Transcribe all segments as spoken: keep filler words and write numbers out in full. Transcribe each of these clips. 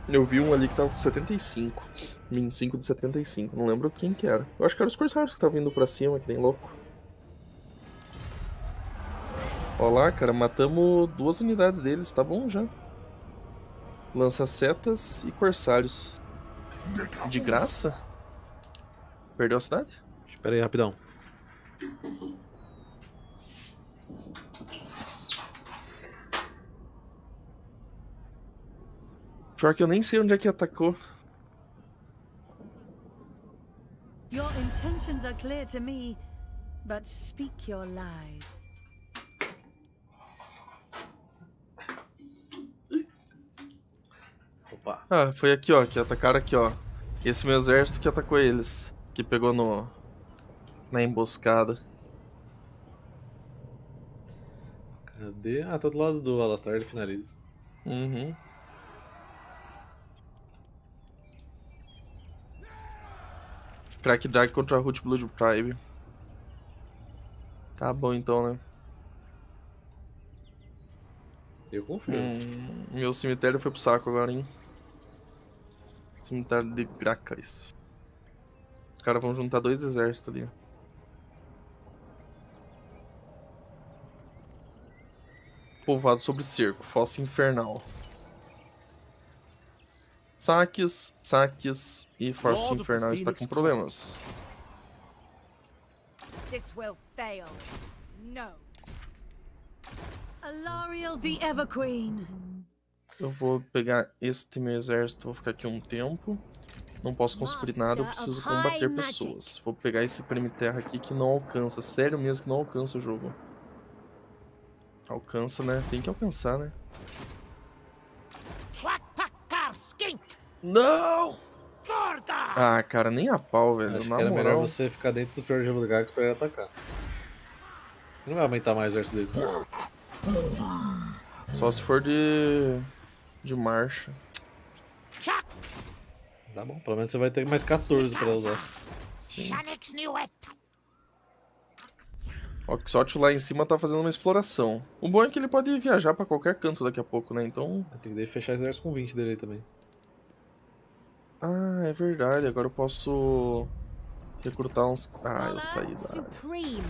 Eu vi um ali que tava com setenta e cinco. vinte e cinco de setenta e cinco. Não lembro quem que era. Eu acho que era os corsários que estavam vindo pra cima, que nem louco. Ó lá, cara, matamos duas unidades deles, tá bom já. Lança-setas e corsários. De graça? Perdeu a cidade? Espera aí, rapidão. Pior que eu nem sei onde é que atacou. Your intentions are clear to me, but speak your lies. Opa. Ah, foi aqui, ó, que atacaram aqui, ó. Esse meu exército que atacou eles. Que pegou no... na emboscada. Cadê? Ah, tá do lado do Alastar, ele finaliza. Uhum. Crack Drag contra Root Blood Tribe. Tá bom então, né? Eu confio. Hum, meu cemitério foi pro saco agora, hein? Cemitério de Gracas. Os caras vão juntar dois exércitos ali. Povoado sobre cerco, fossa infernal. Saques, saques e fossa infernal está com problemas. This will fail. No. Alariel the Everqueen. Eu vou pegar este meu exército, vou ficar aqui um tempo. Não posso construir nada, eu preciso combater pessoas. Vou pegar esse prêmio terra aqui que não alcança. Sério mesmo que não alcança o jogo. Alcança, né? Tem que alcançar, né? Não! Ah, cara, nem a pau, velho. Acho Na que era moral. melhor você ficar dentro dos piores lugares pra ele atacar. Você não vai aumentar mais o exército dele. Só se for de... de marcha. Tá bom, pelo menos você vai ter mais quatorze pra usar. Sim. Ó, o Xótio lá em cima tá fazendo uma exploração. O bom é que ele pode viajar pra qualquer canto daqui a pouco, né? Então... Tem que fechar o exército com vinte dele aí também. Ah, é verdade. Agora eu posso recrutar uns... Ah, eu saí da área.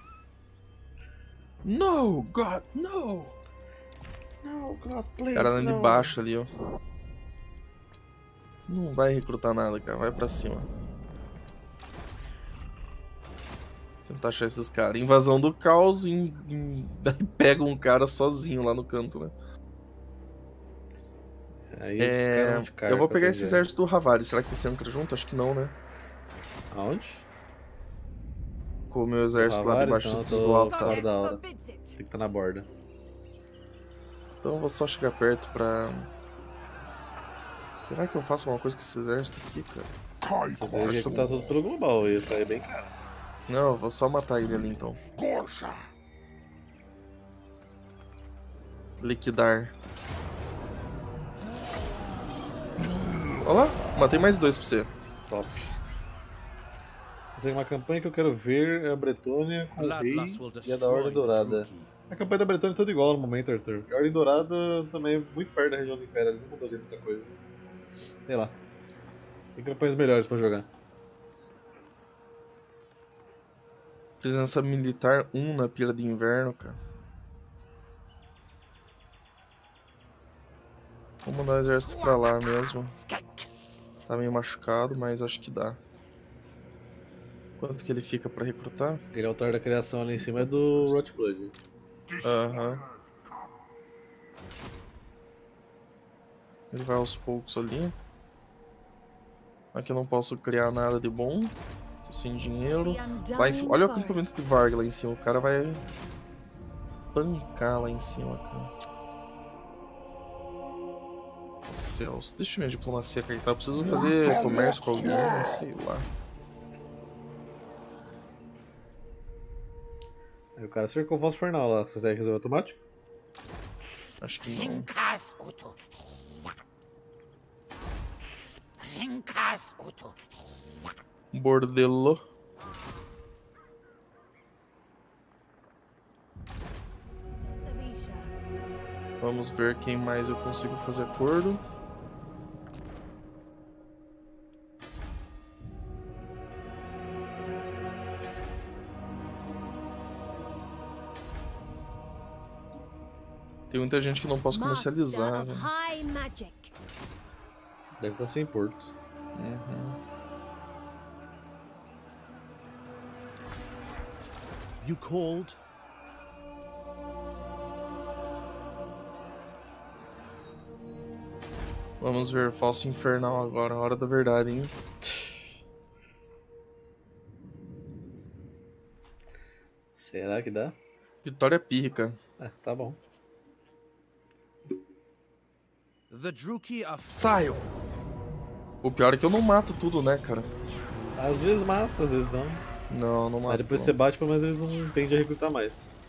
No, God, no! No, God, please, Cara lá de no. baixo ali, ó. Não vai recrutar nada, cara. Vai pra cima. Tentar achar esses caras. Invasão do caos e em... daí pega um cara sozinho lá no canto, né? Aí É... de cara, eu vou pegar esse dizer. exército do Havari. Será que você entra junto? Acho que não, né? Aonde? Com o meu exército lá Havares, debaixo não, eu do tô altar. fora da hora. Tem que estar na borda. Então eu vou só chegar perto pra... Será que eu faço alguma coisa com esse exército aqui, cara? Você teria que recrutar tudo pelo global, ia sair bem caro. Não, eu vou só matar ele ali então. Liquidar. Olha lá, matei mais dois pra você. Top. Essa é uma campanha que eu quero ver é a Bretônia com o rei e a da Ordem Dourada. A campanha da Bretônia é toda igual no momento, Arthur. A Ordem Dourada também é muito perto da região do Império, não mudou de muita coisa. Sei lá. Tem campanhas melhores pra jogar. Presença militar um na Pira de Inverno, cara. Vou mandar o exército pra lá mesmo. Tá meio machucado, mas acho que dá. Quanto que ele fica pra recrutar? Aquele altar da criação ali em cima é do Rotblood. Aham. Uhum. Ele vai aos poucos ali. Aqui eu não posso criar nada de bom. Tô sem dinheiro. Lá em cima. Olha o acampamento de Varg lá em cima. O cara vai pancar lá em cima, cara. Céus. Deixa minha diplomacia cair, tá? Eu preciso fazer comércio com alguém, sei lá. Aí o cara cercou o Falso Infernal lá. Você consegue resolver automático? Acho que não. Bordelo. Vamos ver quem mais eu consigo fazer acordo. Tem muita gente que não posso comercializar, velho. Deve estar sem porto. Uhum. You called? Vamos ver Falso Infernal agora, a hora da verdade, hein? Será que dá? Vitória pírrica. É, tá bom. The Druki are... Saio! O pior é que eu não mato tudo, né, cara? Às vezes mata, às vezes não. Não, não mato. Aí depois você bate, pelo menos eles não tendem a recrutar mais.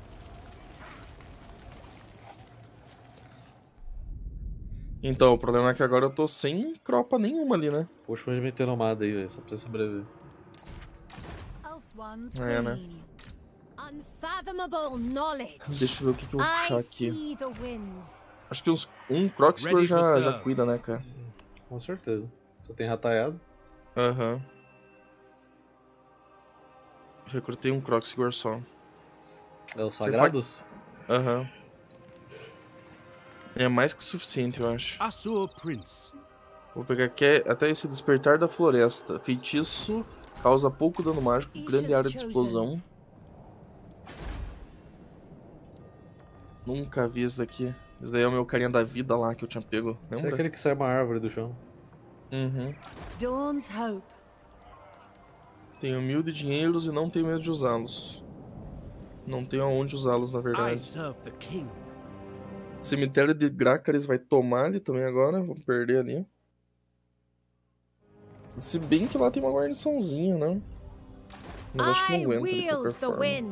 Então, o problema é que agora eu tô sem cropa nenhuma ali, né? Puxa o regimento nomada aí, velho, só pra sobreviver. É, né? Deixa eu ver o que, que eu vou puxar aqui. Acho que uns, um Croxford já, já cuida, né, cara? Com certeza. Só tem rataiado. Aham. Uhum. Recrutei um Croxford só. É os sagrados? Aham. Uhum. É mais que suficiente, eu acho. Azure Prince. Vou pegar aqui até esse Despertar da Floresta. Feitiço causa pouco dano mágico, grande área de explosão. Nunca vi isso daqui. Isso daí é o meu carinha da vida lá que eu tinha pego. Lembra? Esse é aquele que sai uma árvore do chão. Uhum. Dawn's Hope. Tenho mil de dinheiros e não tenho medo de usá-los. Não tenho aonde usá-los, na verdade. Cemitério de Grácaris vai tomar ali também agora. Vamos perder ali. Se bem que lá tem uma guarniçãozinha, né? Mas acho que não aguenta de qualquer forma.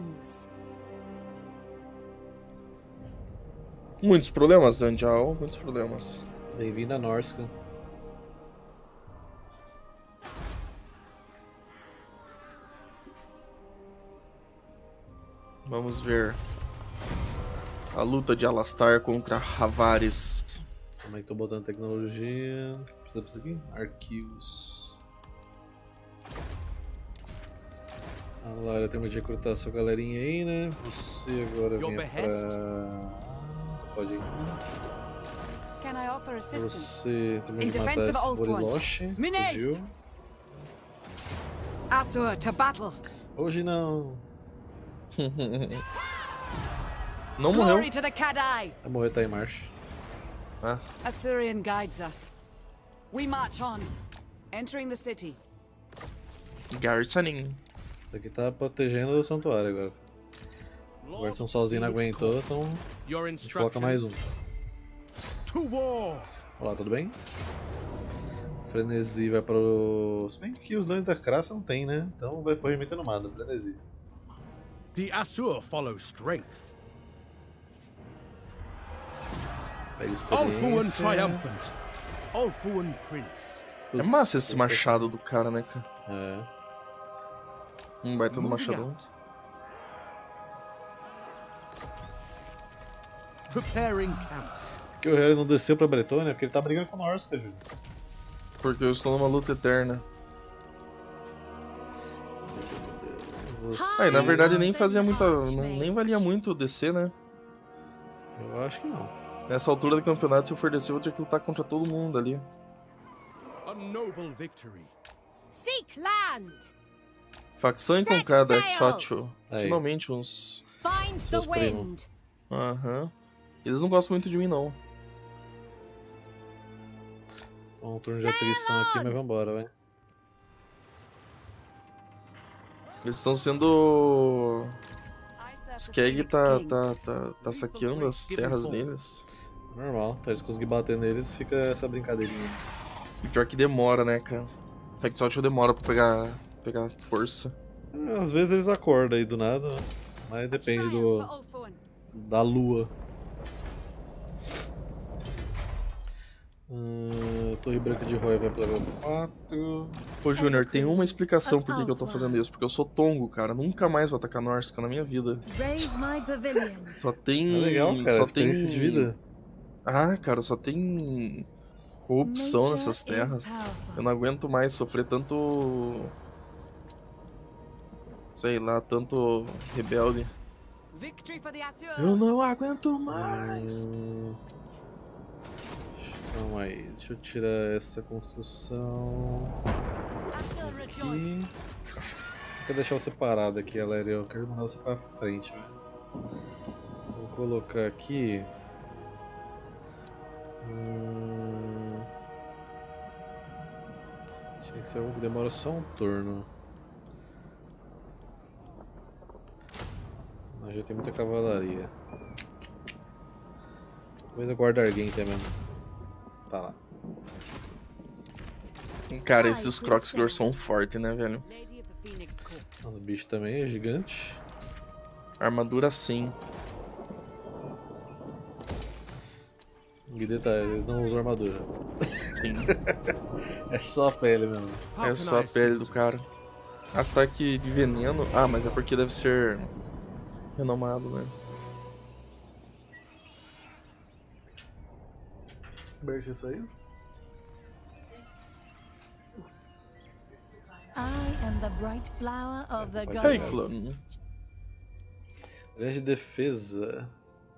Muitos problemas, Zandial. Muitos problemas. Bem-vindo a Norsca. Vamos ver a luta de Alastar contra Ravares. Como é que tô botando tecnologia? Precisa disso aqui? Arquivos. A Lara tem de recrutar sua galerinha aí, né? Você agora vem pra... Pode ir. Você terminou de matar esse Boriloche. Fugiu. Azure to battle. Hoje não. Não morreu. Vai morrer, tá em marcha. Ah. Asurian guides us. We march on, entering the city. Garrisoning. Isso aqui tá protegendo o santuário agora. A versão sozinha não aguentou, então a gente coloca mais um. Olá, tudo bem? Frenesi vai pro... Se bem que os danos da Crassa não tem, né? Então vai pro regimento nomada, Frenesi. The Asur follow strength. Alfuan triumphant. Alfuan Prince. É massa esse machado do cara, né, cara? É. Um baita do machadão. Preparing camp. Por que o Harry não desceu pra Bretônia? Porque ele tá brigando com a Norsca, Júlio. Porque eu estou numa luta eterna. Você... Aí, na verdade, nem fazia muita. Nem valia muito descer, né? Eu acho que não. Nessa altura do campeonato, se eu for descer, eu vou ter que lutar contra todo mundo ali. A noble victory. Seek land. Facção encontrada, Exotio. Finalmente uns. Find the wind. Aham. Uhum. Eles não gostam muito de mim, não. Um turno de atrição aqui, mas vambora, vai. Eles estão sendo... Skeg tá, tá, tá, tá saqueando as terras deles. Normal, tá, eles conseguirem bater neles, fica essa brincadeirinha. E pior que demora, né, cara? Exotio demora pra pegar, pegar força. É, às vezes eles acordam aí do nada, né? Mas depende do... da lua. Uh, Torre Branca de Roya vai pra level quatro. Pô, Júnior, tem uma explicação por que, que eu tô fazendo isso. Porque eu sou tongo, cara. Nunca mais vou atacar Norsca na minha vida. Só tem... É legal, cara. Só tem... de vida. Ah, cara, só tem... corrupção nessas terras. Eu não aguento mais sofrer tanto... Sei lá, tanto rebelde. Eu não aguento mais. Hum... Calma aí, deixa eu tirar essa construção aqui. Vou deixar você parado aqui, Aléria. Eu quero mandar você pra frente. Vou colocar aqui. Hum... Tinha que ser algo que demora só um turno. Mas já tem muita cavalaria. Talvez eu guarde alguém até mesmo. Tá lá. Cara, esses Croxgor são fortes, né, velho? O bicho também é gigante. Armadura sim. E detalhe, eles não usam armadura. Sim. É só a pele mesmo. É só a pele do cara. Ataque de veneno. Ah, mas é porque deve ser renomado, né? Bert saiu? I am the bright flower of the Hey, goddess. clone. Linha de defesa.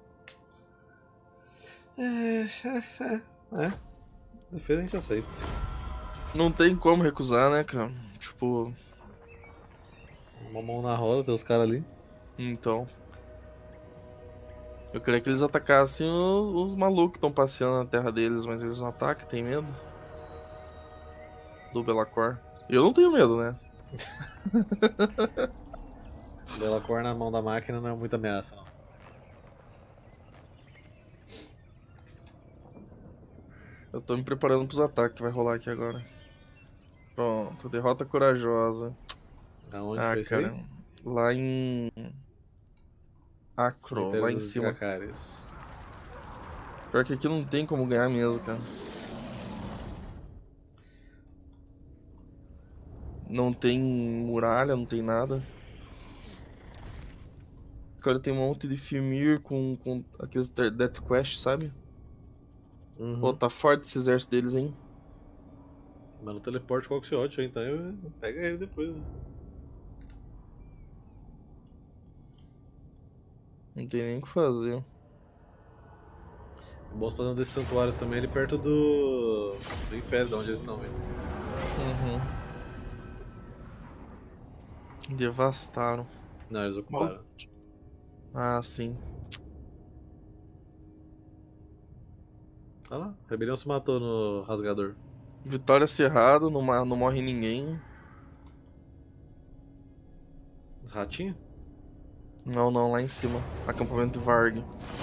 É, é, é. Defesa a gente aceita. Não tem como recusar, né, cara? Tipo. Uma mão na roda, tem os caras ali. Então. Eu queria que eles atacassem os, os malucos que estão passeando na terra deles, mas eles não atacam, tem medo. Do Belacor. Eu não tenho medo, né? Belacor na mão da máquina não é muita ameaça, não. Eu tô me preparando pros ataques que vai rolar aqui agora. Pronto, derrota corajosa. Aonde Ah, foi isso cara, aí? lá em... Acro, Cemitério lá em dos cima. Dracarys. Pior que aqui não tem como ganhar mesmo, cara. Não tem muralha, não tem nada. Os caras tem um monte de Fimir com, com aqueles Death Quest, sabe? Uhum. Pô, tá forte esse exército deles, hein? Mas no teleporte qual que você ódio, então eu pega ele depois, né? Não tem nem o que fazer. É bom fazer um desses santuários também ali perto do. do Império, de onde eles estão vindo. Uhum. Devastaram. Não, eles ocuparam. Ah, sim. Olha lá, a rebelião se matou no rasgador. Vitória Cerrado, não, ma- não morre ninguém. Os ratinhos? Não, não, lá em cima. Acampamento de Varg.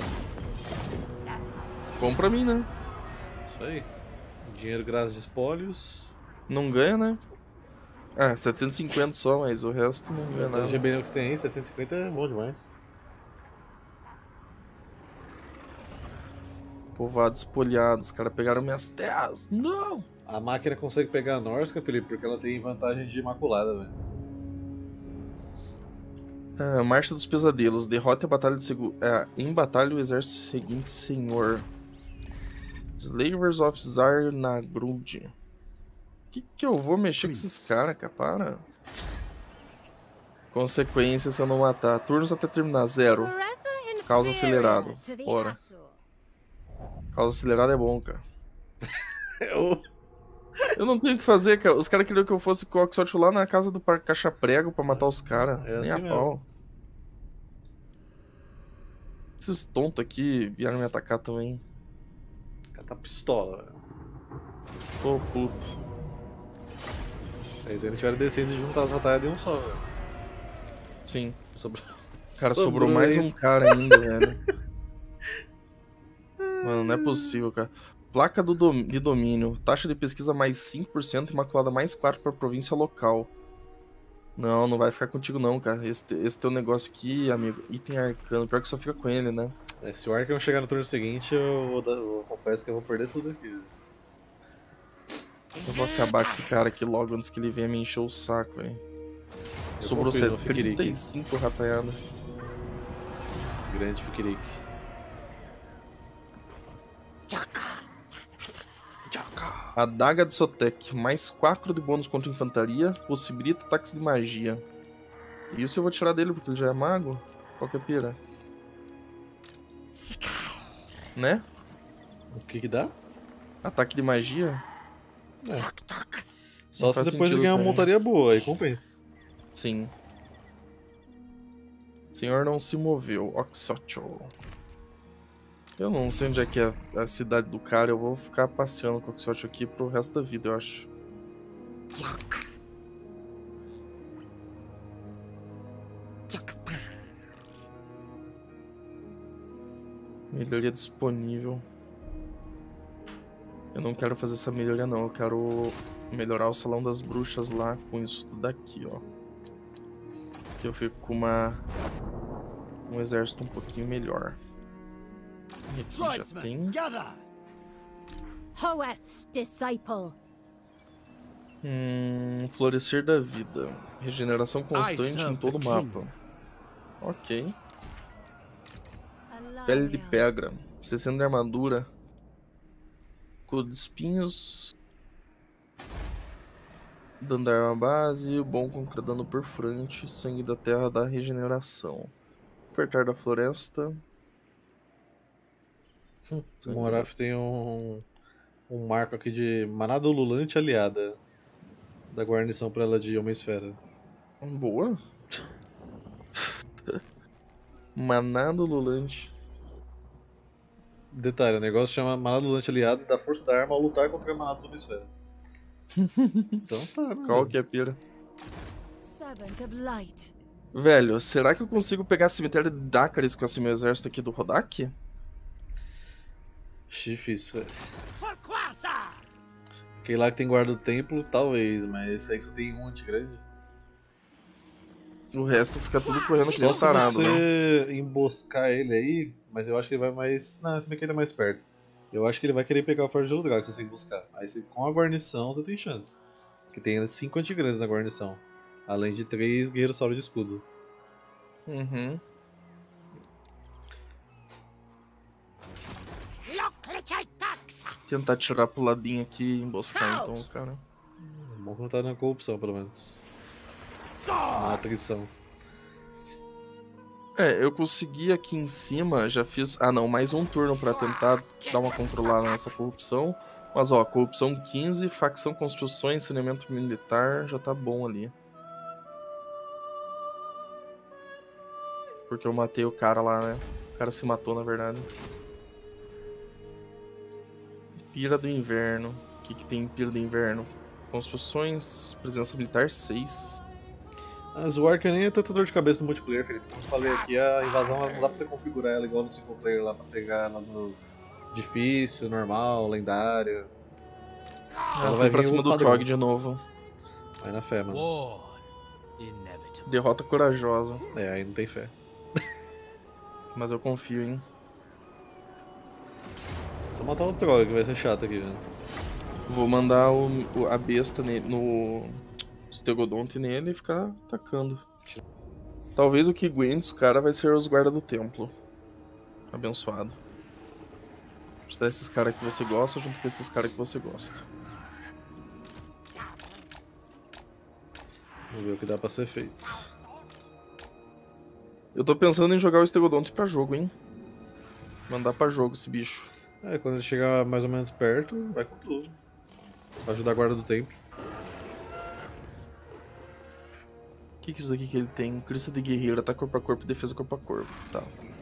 Bom pra mim, né? Isso aí. Dinheiro grátis de espólios. Não ganha, né? Ah, setecentos e cinquenta só, mas o resto não ganha Tanto de nada. rebelião que você tem aí, setecentos e cinquenta é bom demais. Povoados espolhados, os caras pegaram minhas terras. Não! A máquina consegue pegar a Norsca, Felipe, porque ela tem vantagem de imaculada, velho. Ah, Marcha dos Pesadelos. Derrota a batalha do segu... ah, em batalha o exército seguinte, senhor. Slavers of Zarnagrud. Que que eu vou mexer com esses caras, cara? Para. Consequências se eu não matar. Turnos até terminar. Zero. Causa acelerado. Bora. Causa acelerado é bom, cara. Eu... Eu não tenho o que fazer, cara. Os caras queriam que eu fosse com o Quaxote lá na casa do Parque Caixa Prego pra matar os caras. É Nem assim a pau. Esses tontos aqui vieram me atacar também. O cara tá pistola, velho. Tô puto. Aí se eles tiverem decência de juntar as batalhas de um só, velho. Sim. Sobrou... Cara, sobrou, mais um cara ainda, velho. Mano, não é possível, cara. Placa do dom... de domínio. Taxa de pesquisa mais cinco por cento, imaculada mais quatro pra província local. Não, não vai ficar contigo não, cara. Esse, esse teu negócio aqui, amigo, item arcano. Pior que só fica com ele, né? É, se o Arkham chegar no turno seguinte, eu, vou dar, eu confesso que eu vou perder tudo aqui. Eu vou acabar com esse cara aqui logo antes que ele venha me encher o saco, velho. Sobrou trinta e cinco rataiada. Grande Fikiriki. Adaga de Sotek, mais quatro de bônus contra infantaria, possibilita ataques de magia. Isso eu vou tirar dele porque ele já é mago. Qual que é a pira? Né? O que que dá? Ataque de magia? É. Só Não se faz depois de sentido ganhar uma pra montaria boa, aí compensa. Sim. O senhor não se moveu. Oxotio. Eu não sei onde é que é a cidade do cara. Eu vou ficar passeando com o Oxotio aqui pro resto da vida, eu acho. Melhoria disponível. Eu não quero fazer essa melhoria não. Eu quero melhorar o Salão das Bruxas lá com isso tudo aqui, ó. Que eu fico com uma... um exército um pouquinho melhor. E aqui já tem... Hoeth's disciple. Hum, Florescer da Vida. Regeneração constante em todo o mapa. Ok. Pele de Pedra. sessenta de armadura. Escudo de espinhos. Dano da arma base. Bom contra dano perfurante. Sangue da terra dá regeneração. Apertar da floresta. Hum, o Moraf tem um, um marco aqui de manada ululante aliada. Da guarnição pra ela de Homem-Esfera. Boa. Manada ululante. Detalhe, o negócio chama manada ululante aliada e dá força da arma ao lutar contra a manada dos Homem-Esfera. Então tá, né? Qual que é a pira? Servant of light. Velho, será que eu consigo pegar cemitério de Dracarys com esse meu exército aqui do Rodak? Difícil, velho. Aquele lá que tem guarda do templo, talvez, mas esse aí que só tem um antigrande. O resto fica tudo correndo aqui Só se parado, né? você emboscar ele aí, mas eu acho que ele vai mais... Não, esse daqui ele tá mais perto. Eu acho que ele vai querer pegar o Forte de Lugar se você emboscar. Aí você, com a guarnição você tem chance. Porque tem cinco antigrandes na guarnição. Além de três guerreiros sauro de escudo. Uhum. Tentar tirar pro ladinho aqui e emboscar então, cara. Bom que não tá na corrupção, pelo menos. Na atrição. É, eu consegui aqui em cima, já fiz... Ah não, mais um turno pra tentar dar uma controlada nessa corrupção. Mas ó, corrupção quinze, facção construções, saneamento militar, já tá bom ali. Porque eu matei o cara lá, né? O cara se matou, na verdade. Pira do Inverno. O que, que tem em Pira do Inverno? Construções, presença militar seis. A Zwarka nem é tanta dor de cabeça no multiplayer, Felipe. Como eu falei aqui, a invasão não dá pra você configurar ela igual no single player lá, pra pegar ela no difícil, normal, lendário. Ela, ela vai pra cima do Trog de novo. Vai na fé, mano. Derrota corajosa. É, aí não tem fé. Mas eu confio, hein. Só matar o Trog, que vai ser chato aqui, velho. Vou mandar o, o, a besta ne, no Stegodonte nele e ficar atacando. Talvez o que aguente os caras vai ser os guarda do templo. Abençoado. Vou dar esses caras que você gosta junto com esses caras que você gosta. Vamos ver o que dá pra ser feito. Eu tô pensando em jogar o Stegodonte pra jogo, hein. Mandar pra jogo esse bicho. É, quando ele chegar mais ou menos perto, vai com tudo. Pra ajudar a guarda do templo. O que que é isso aqui que ele tem? Crista de guerreiro, ataque corpo a corpo, defesa corpo a corpo. Tá.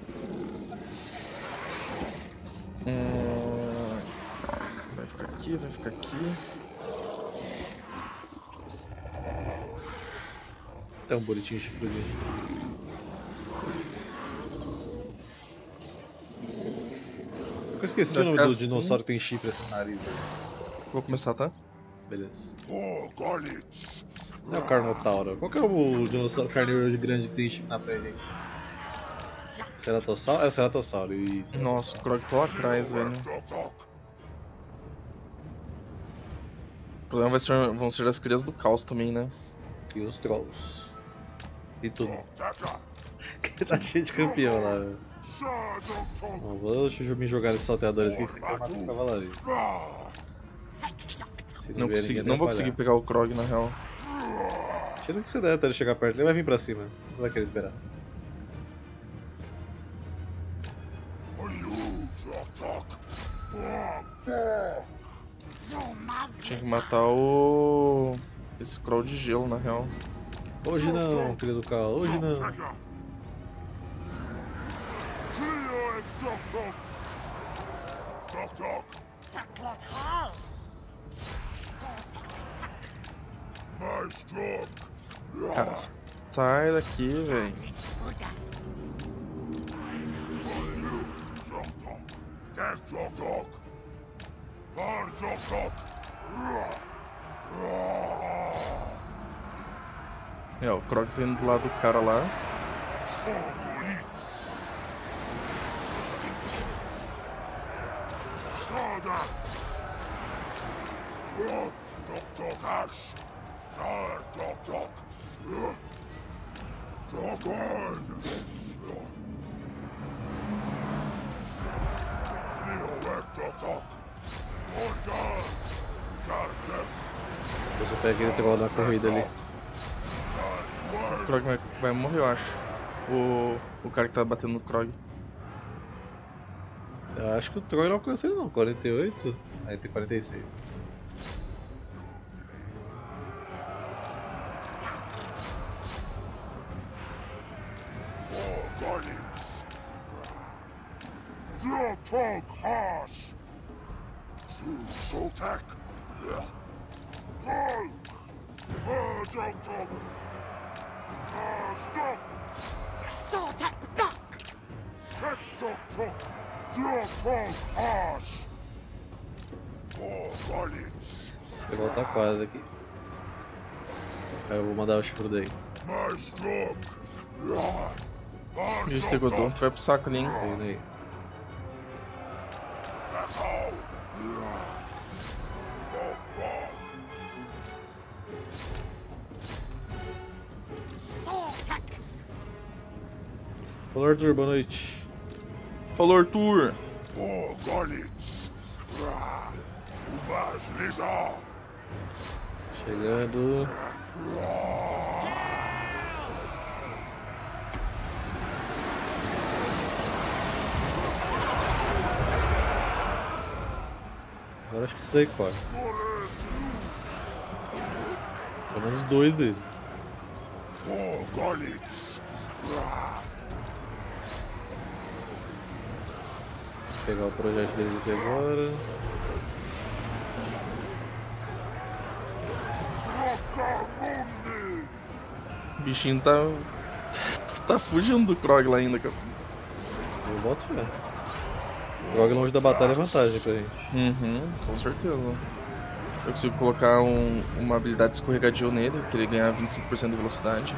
Hum... Vai ficar aqui, vai ficar aqui. Tem um bonitinho chifrudinho. Eu esqueci o nome do assim. dinossauro que tem chifre assim no nariz. Vou começar, tá? Beleza. Não é o Carnotauro. Qual que é o dinossauro carnívoro grande que tem chifre na frente? Ceratossauro? É o Ceratossauro, isso. Nossa, o Krog tá lá atrás, velho. O problema vai ser, vão ser as crias do caos também, né? E os Trolls. E tudo. Tá cheio de campeão lá, velho. Bom, vou me jogar nesses salteadores aqui que você quer matar o cavalaria. Não, consegui, não vou conseguir pegar o Krog na real. Tira o que você der até ele chegar perto, ele vai vir pra cima. Não vai querer esperar. Tinha que matar o... esse crawl de gelo, na real. Hoje não, querido Cal, hoje não. Cara, sai daqui, velho. É, o Krog tá indo do lado do cara lá. Eu só peguei ele troll na corrida ali. O Krog vai, vai morrer, eu acho. O, o cara que tá batendo no Krog. Eu acho que o troll não alcança ele não, quarenta e oito. Aí tem quarenta e seis. Esse troll tá quase aqui. Aí eu vou mandar o chifre daí. E o Stegodon, tu vai pro saco ali, hein? Tá indo aí. Falou, Arthur, boa noite. Falou, Arthur! Chegando. Agora acho que isso aí corre. Pelo menos dois deles. Vou pegar o projeto deles aqui agora. O bichinho tá... tá fugindo do Krog lá ainda, cara. Eu boto fé. Joga longe da batalha é vantagem pra gente. Uhum, com certeza. Eu consigo colocar um, uma habilidade escorregadio nele, que ele ganha vinte e cinco por cento de velocidade.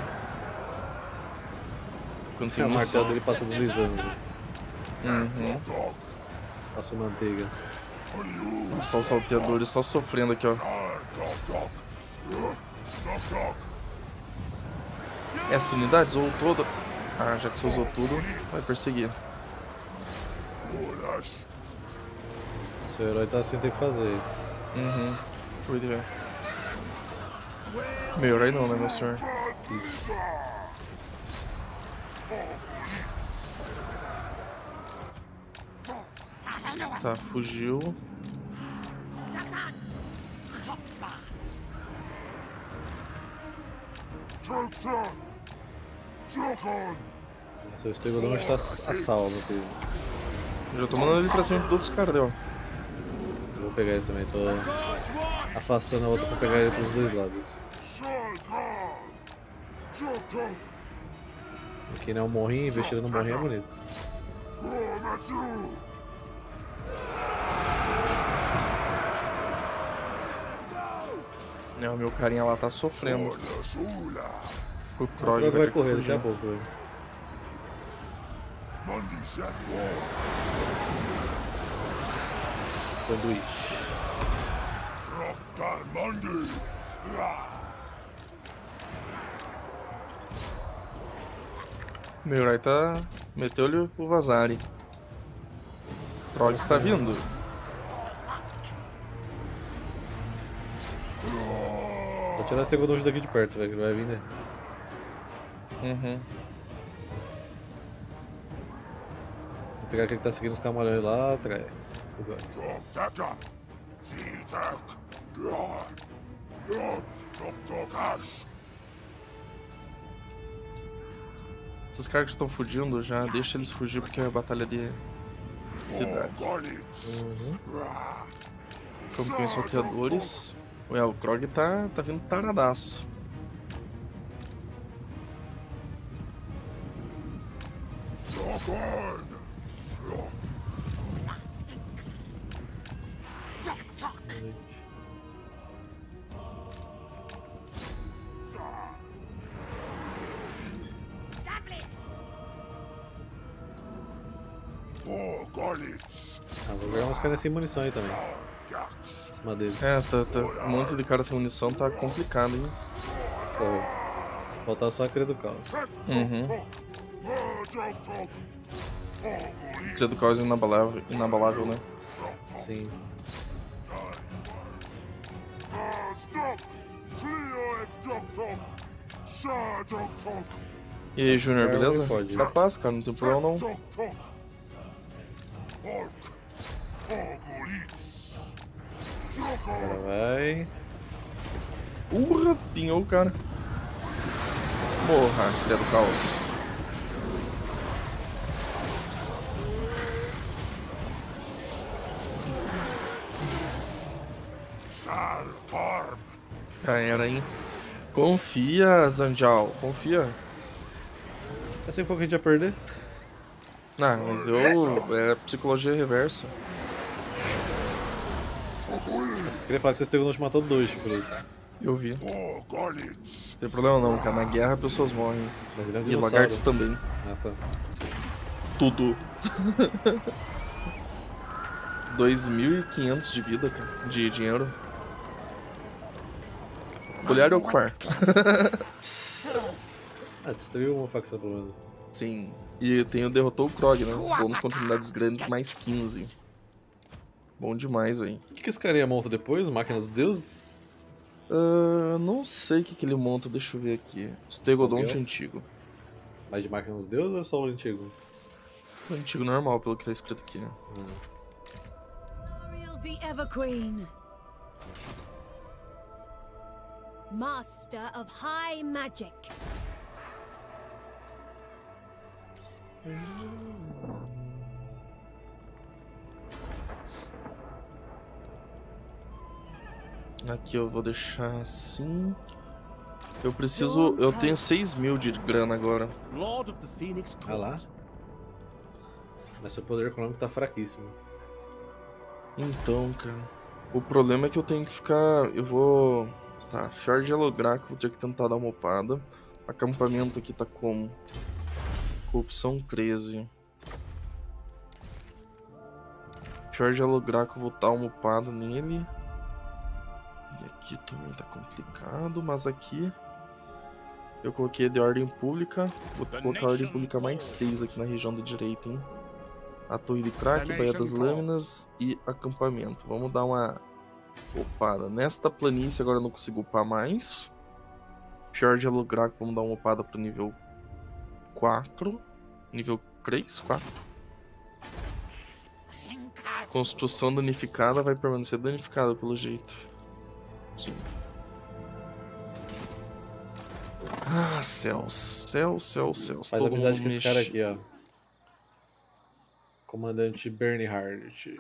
Quando É, o martelo dele passa deslizando. Uhum. Passa manteiga. Só os salteadores só sofrendo aqui, ó. Essa unidade usou toda. Ah, já que você usou tudo, vai perseguir. Seu herói tá assim, tem que fazer. Uhum. Cuide, velho. Meu herói não, né, meu senhor? Isso. Tá, fugiu. Seu Stegodon está a salvo aqui. Já tô mandando ele pra cima de todos os caras, deu. Eu vou pegar esse também, tô afastando a outra pra pegar ele pros dois lados. Aqui não é um morrinho, investido no morrinho é bonito. É, o meu carinha lá tá sofrendo. O Krog vai, vai, vai ter correr que daqui a fugir. pouco, velho. Sanduíche. Meu herói tá... meteu-lhe o Vazari. Krog está vindo. Vou tirar esse Stegodon daqui de perto, velho, que ele vai vir, né? Uhum. Vou pegar aquele que tá seguindo os camalhões lá atrás. Agora. Esses caras que estão fugindo já, deixa eles fugir porque é batalha de cidade. Uhum. Campeões salteadores. Ué, o Krog tá, tá vindo taradaço. Ah, vou jogar uns caras sem munição aí também. Em cima dele. É, tá, tá, um monte de cara sem munição tá complicado, hein? Pô, faltar só a cria do caos. Uhum. Cria do caos é inabalável, inabalável, né? Sim. E aí, Júnior, É, beleza? pode. Capaz, cara, não tem problema não. Agora vai. Urra, pinhou o cara. Morra, Cria do caos. Já era, hein? Confia, Zanjal, confia. Assim foi que a gente ia perder. Não, mas eu... é psicologia reversa. Eu queria falar que vocês teve no último matando dois, Chifre. Eu vi. Não tem problema não, cara. Na guerra pessoas morrem. Mas ele é um E dinossauro. lagartos também. Ah, tá. Tudo. dois mil e quinhentos de vida, cara. De dinheiro. Olhar e ocupar. Ah, destruiu uma facção pelo menos. Sim. E tem o derrotou o Krog, né? Bônus contra unidades grandes mais quinze. Bom demais, velho. O que, que esse carinha monta depois? Máquina dos deuses? Uh, não sei o que, que ele monta, deixa eu ver aqui. Stegodonte antigo. Mas de máquina dos deuses ou é só o antigo? O antigo normal, pelo que tá escrito aqui. Hum. The Everqueen. Master of High Magic. Aqui eu vou deixar assim. Eu preciso. Eu tenho seis mil de grana agora. Ah lá. Mas seu poder econômico tá fraquíssimo. Então, cara. O problema é que eu tenho que ficar. Eu vou. Tá, Fjord de Alograco, vou ter que tentar dar uma upada. Acampamento aqui tá como? Corrupção treze. Fjord de Alograco, vou dar uma upada nele. E aqui também tá complicado, mas aqui eu coloquei de ordem pública. Vou colocar a ordem pública mais seis aqui na região da direita, hein? A Torre de Crack, Baía das Lâminas e acampamento. Vamos dar uma upada. Nesta planície agora eu não consigo upar mais. Fjord de Alograco, vamos dar uma upada para nível quatro. Nível três, quatro. Construção danificada vai permanecer danificada pelo jeito. Sim. Ah, céu, céu, céu, céu. Faz amizade com esse cara aqui, ó. Comandante Bernhard.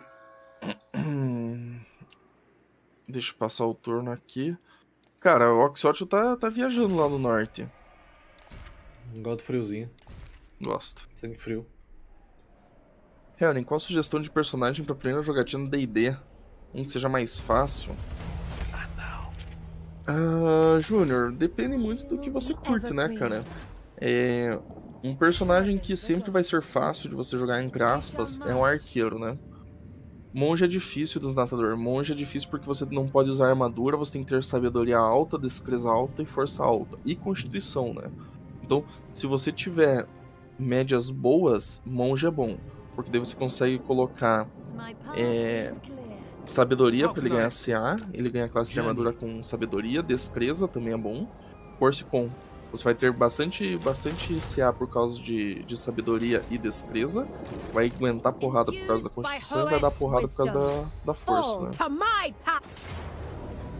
Deixa eu passar o turno aqui. Cara, o Oxótio tá, tá viajando lá no norte. Gosto do friozinho. Gosto. Sangue frio. Helen, qual a sugestão de personagem pra primeira jogatina D e D? Um que seja mais fácil? Ah, não. Ah, Júnior, depende muito do que você curte, né, cara? É... Um personagem que sempre vai ser fácil de você jogar, entre aspas, é um arqueiro, né? Monge é difícil, desnatador. Monge é difícil porque você não pode usar armadura, você tem que ter sabedoria alta, destreza alta e força alta. E constituição, né? Então, se você tiver médias boas, monge é bom. Porque daí você consegue colocar é, sabedoria para ele ganhar C A, ele ganha classe de armadura com sabedoria, destreza também é bom. Force com. Você vai ter bastante, bastante C A por causa de, de sabedoria e destreza. Vai aguentar porrada por causa da constituição e vai dar porrada por causa da, da força, né?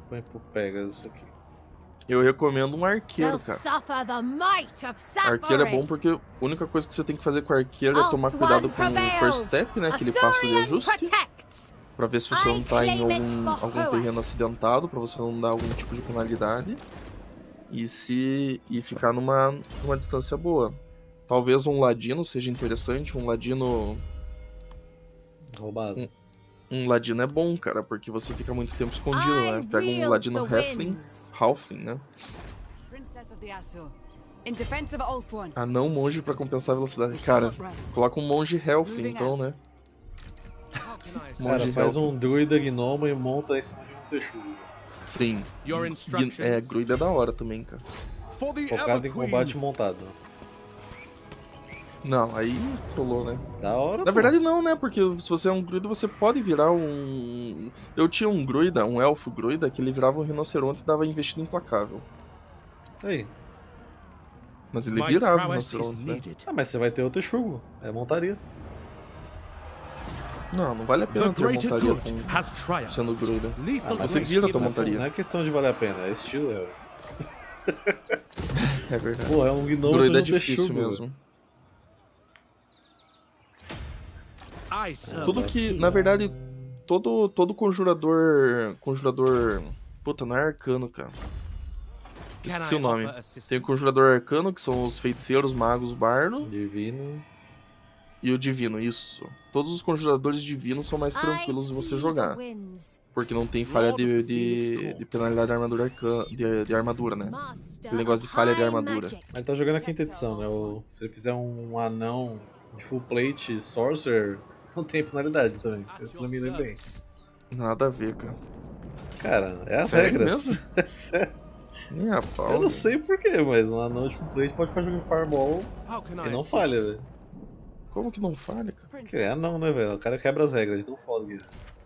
Põe pro Pegasus aqui. Eu recomendo um arqueiro, cara. Arqueiro é bom porque a única coisa que você tem que fazer com o arqueiro é tomar cuidado com o first step, né? Aquele passo de ajuste. Pra ver se você não tá em algum, algum terreno acidentado, pra você não dar algum tipo de penalidade. E se e ficar numa, numa distância boa. Talvez um ladino seja interessante, um ladino... Roubado. Um, um ladino é bom, cara, porque você fica muito tempo escondido, né? Pega um ladino halfling, halfling, né? Anão monge pra compensar a velocidade. Cara, coloca um monge halfling então, né? Cara, faz um druida gnomo e monta em cima de um texugo. Sim. É, druida é da hora também, cara. Focado em combate montado. Não, aí trollou, né? Da hora, Na pô. verdade não, né? Porque se você é um druida, você pode virar um... Eu tinha um druida, um elfo druida, que ele virava um rinoceronte e dava investida implacável. Aí. Mas ele virava um rinoceronte, né? Ah, mas você vai ter o texugo. É montaria. Não, não vale a pena ter montaria com... sendo druida. Ah, mas você vira a tua montaria. Não é questão de valer a pena, é estilo, é. É verdade. Pô, é um gnomo druida é um difícil texugo, mesmo. Tudo que, na verdade, todo, todo conjurador... Conjurador... Puta, não é arcano, cara. Esqueci o nome. Tem o conjurador arcano, que são os feiticeiros, magos, bardo. Divino. E o divino, isso. Todos os conjuradores divinos são mais tranquilos de você jogar. Porque não tem falha de, de, de penalidade de armadura, arcana, de, de armadura, né? Aquele negócio de falha de armadura. Mas ele tá jogando a quinta edição, né? O, se ele fizer um anão de full plate sorcerer, não tem penalidade também. Isso não me lembra bem. Nada a ver, cara. Cara, é as Sério regras. mesmo? É sério. Nem a pau. Eu não sei porquê, mas um anão de full plate pode ficar jogando fireball e não falha, velho. Como que não falha, cara? Porque é anão, né, velho? O cara quebra as regras, então foda, Guilherme.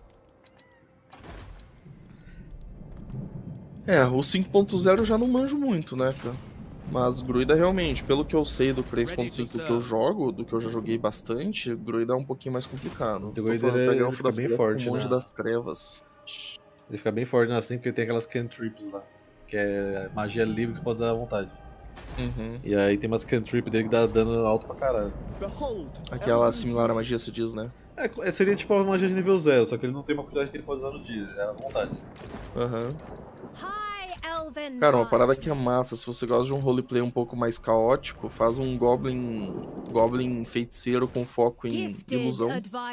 É, o cinco ponto zero eu já não manjo muito, né, cara? Mas Druida realmente, pelo que eu sei do três ponto cinco que eu jogo, do que eu já joguei bastante, Druida é um pouquinho mais complicado. O Druida ele, ele fica bem forte, o Monge né? das Trevas. Ele fica bem forte assim porque ele tem aquelas cantrips lá. Que é magia livre que você pode usar à vontade. Uhum. E aí tem umas cantrip dele que dá dano alto pra caralho. Aquela similar à magia, se diz, né? É, seria tipo uma magia de nível zero, só que ele não tem uma quantidade que ele pode usar no dia, é à vontade. Aham. Uhum. Cara, uma parada que é massa, se você gosta de um roleplay um pouco mais caótico, faz um Goblin Goblin feiticeiro com foco em ilusão.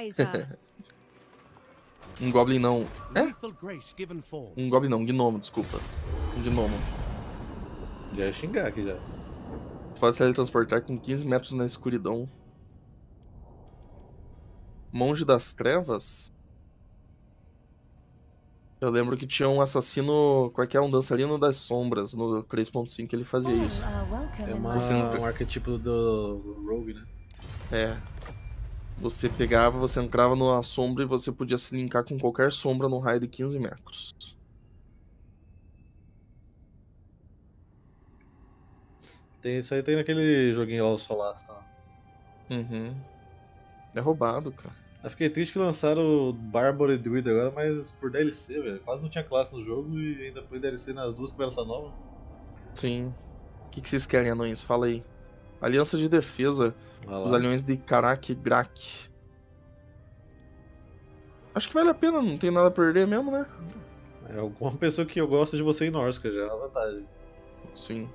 Um Goblin não... É? Um Goblin não, um Gnomo, desculpa. Um Gnomo. Já ia xingar aqui já. Pode se teletransportar com quinze metros na escuridão. Monge das Trevas? Eu lembro que tinha um assassino, qual é que é? Um dançarino das sombras no três ponto cinco, ele fazia isso. É uma, Você não... um arquetipo do Rogue, né? É. Você pegava, você entrava numa sombra e você podia se linkar com qualquer sombra no raio de quinze metros. Tem, isso aí tem naquele joguinho lá, o Solasta. Uhum. É roubado, cara. Eu fiquei triste que lançaram o Bárbaro e Druid agora, mas por D L C, velho. Quase não tinha classe no jogo e ainda põe D L C nas duas com essa nova. Sim. O que, que vocês querem, anões? Fala aí. Aliança de defesa. Os alhões de Karak e Grak. Acho que vale a pena, não tem nada a perder mesmo, né? É alguma pessoa que eu gosto de você em Norsca, já é uma vantagem. Sim.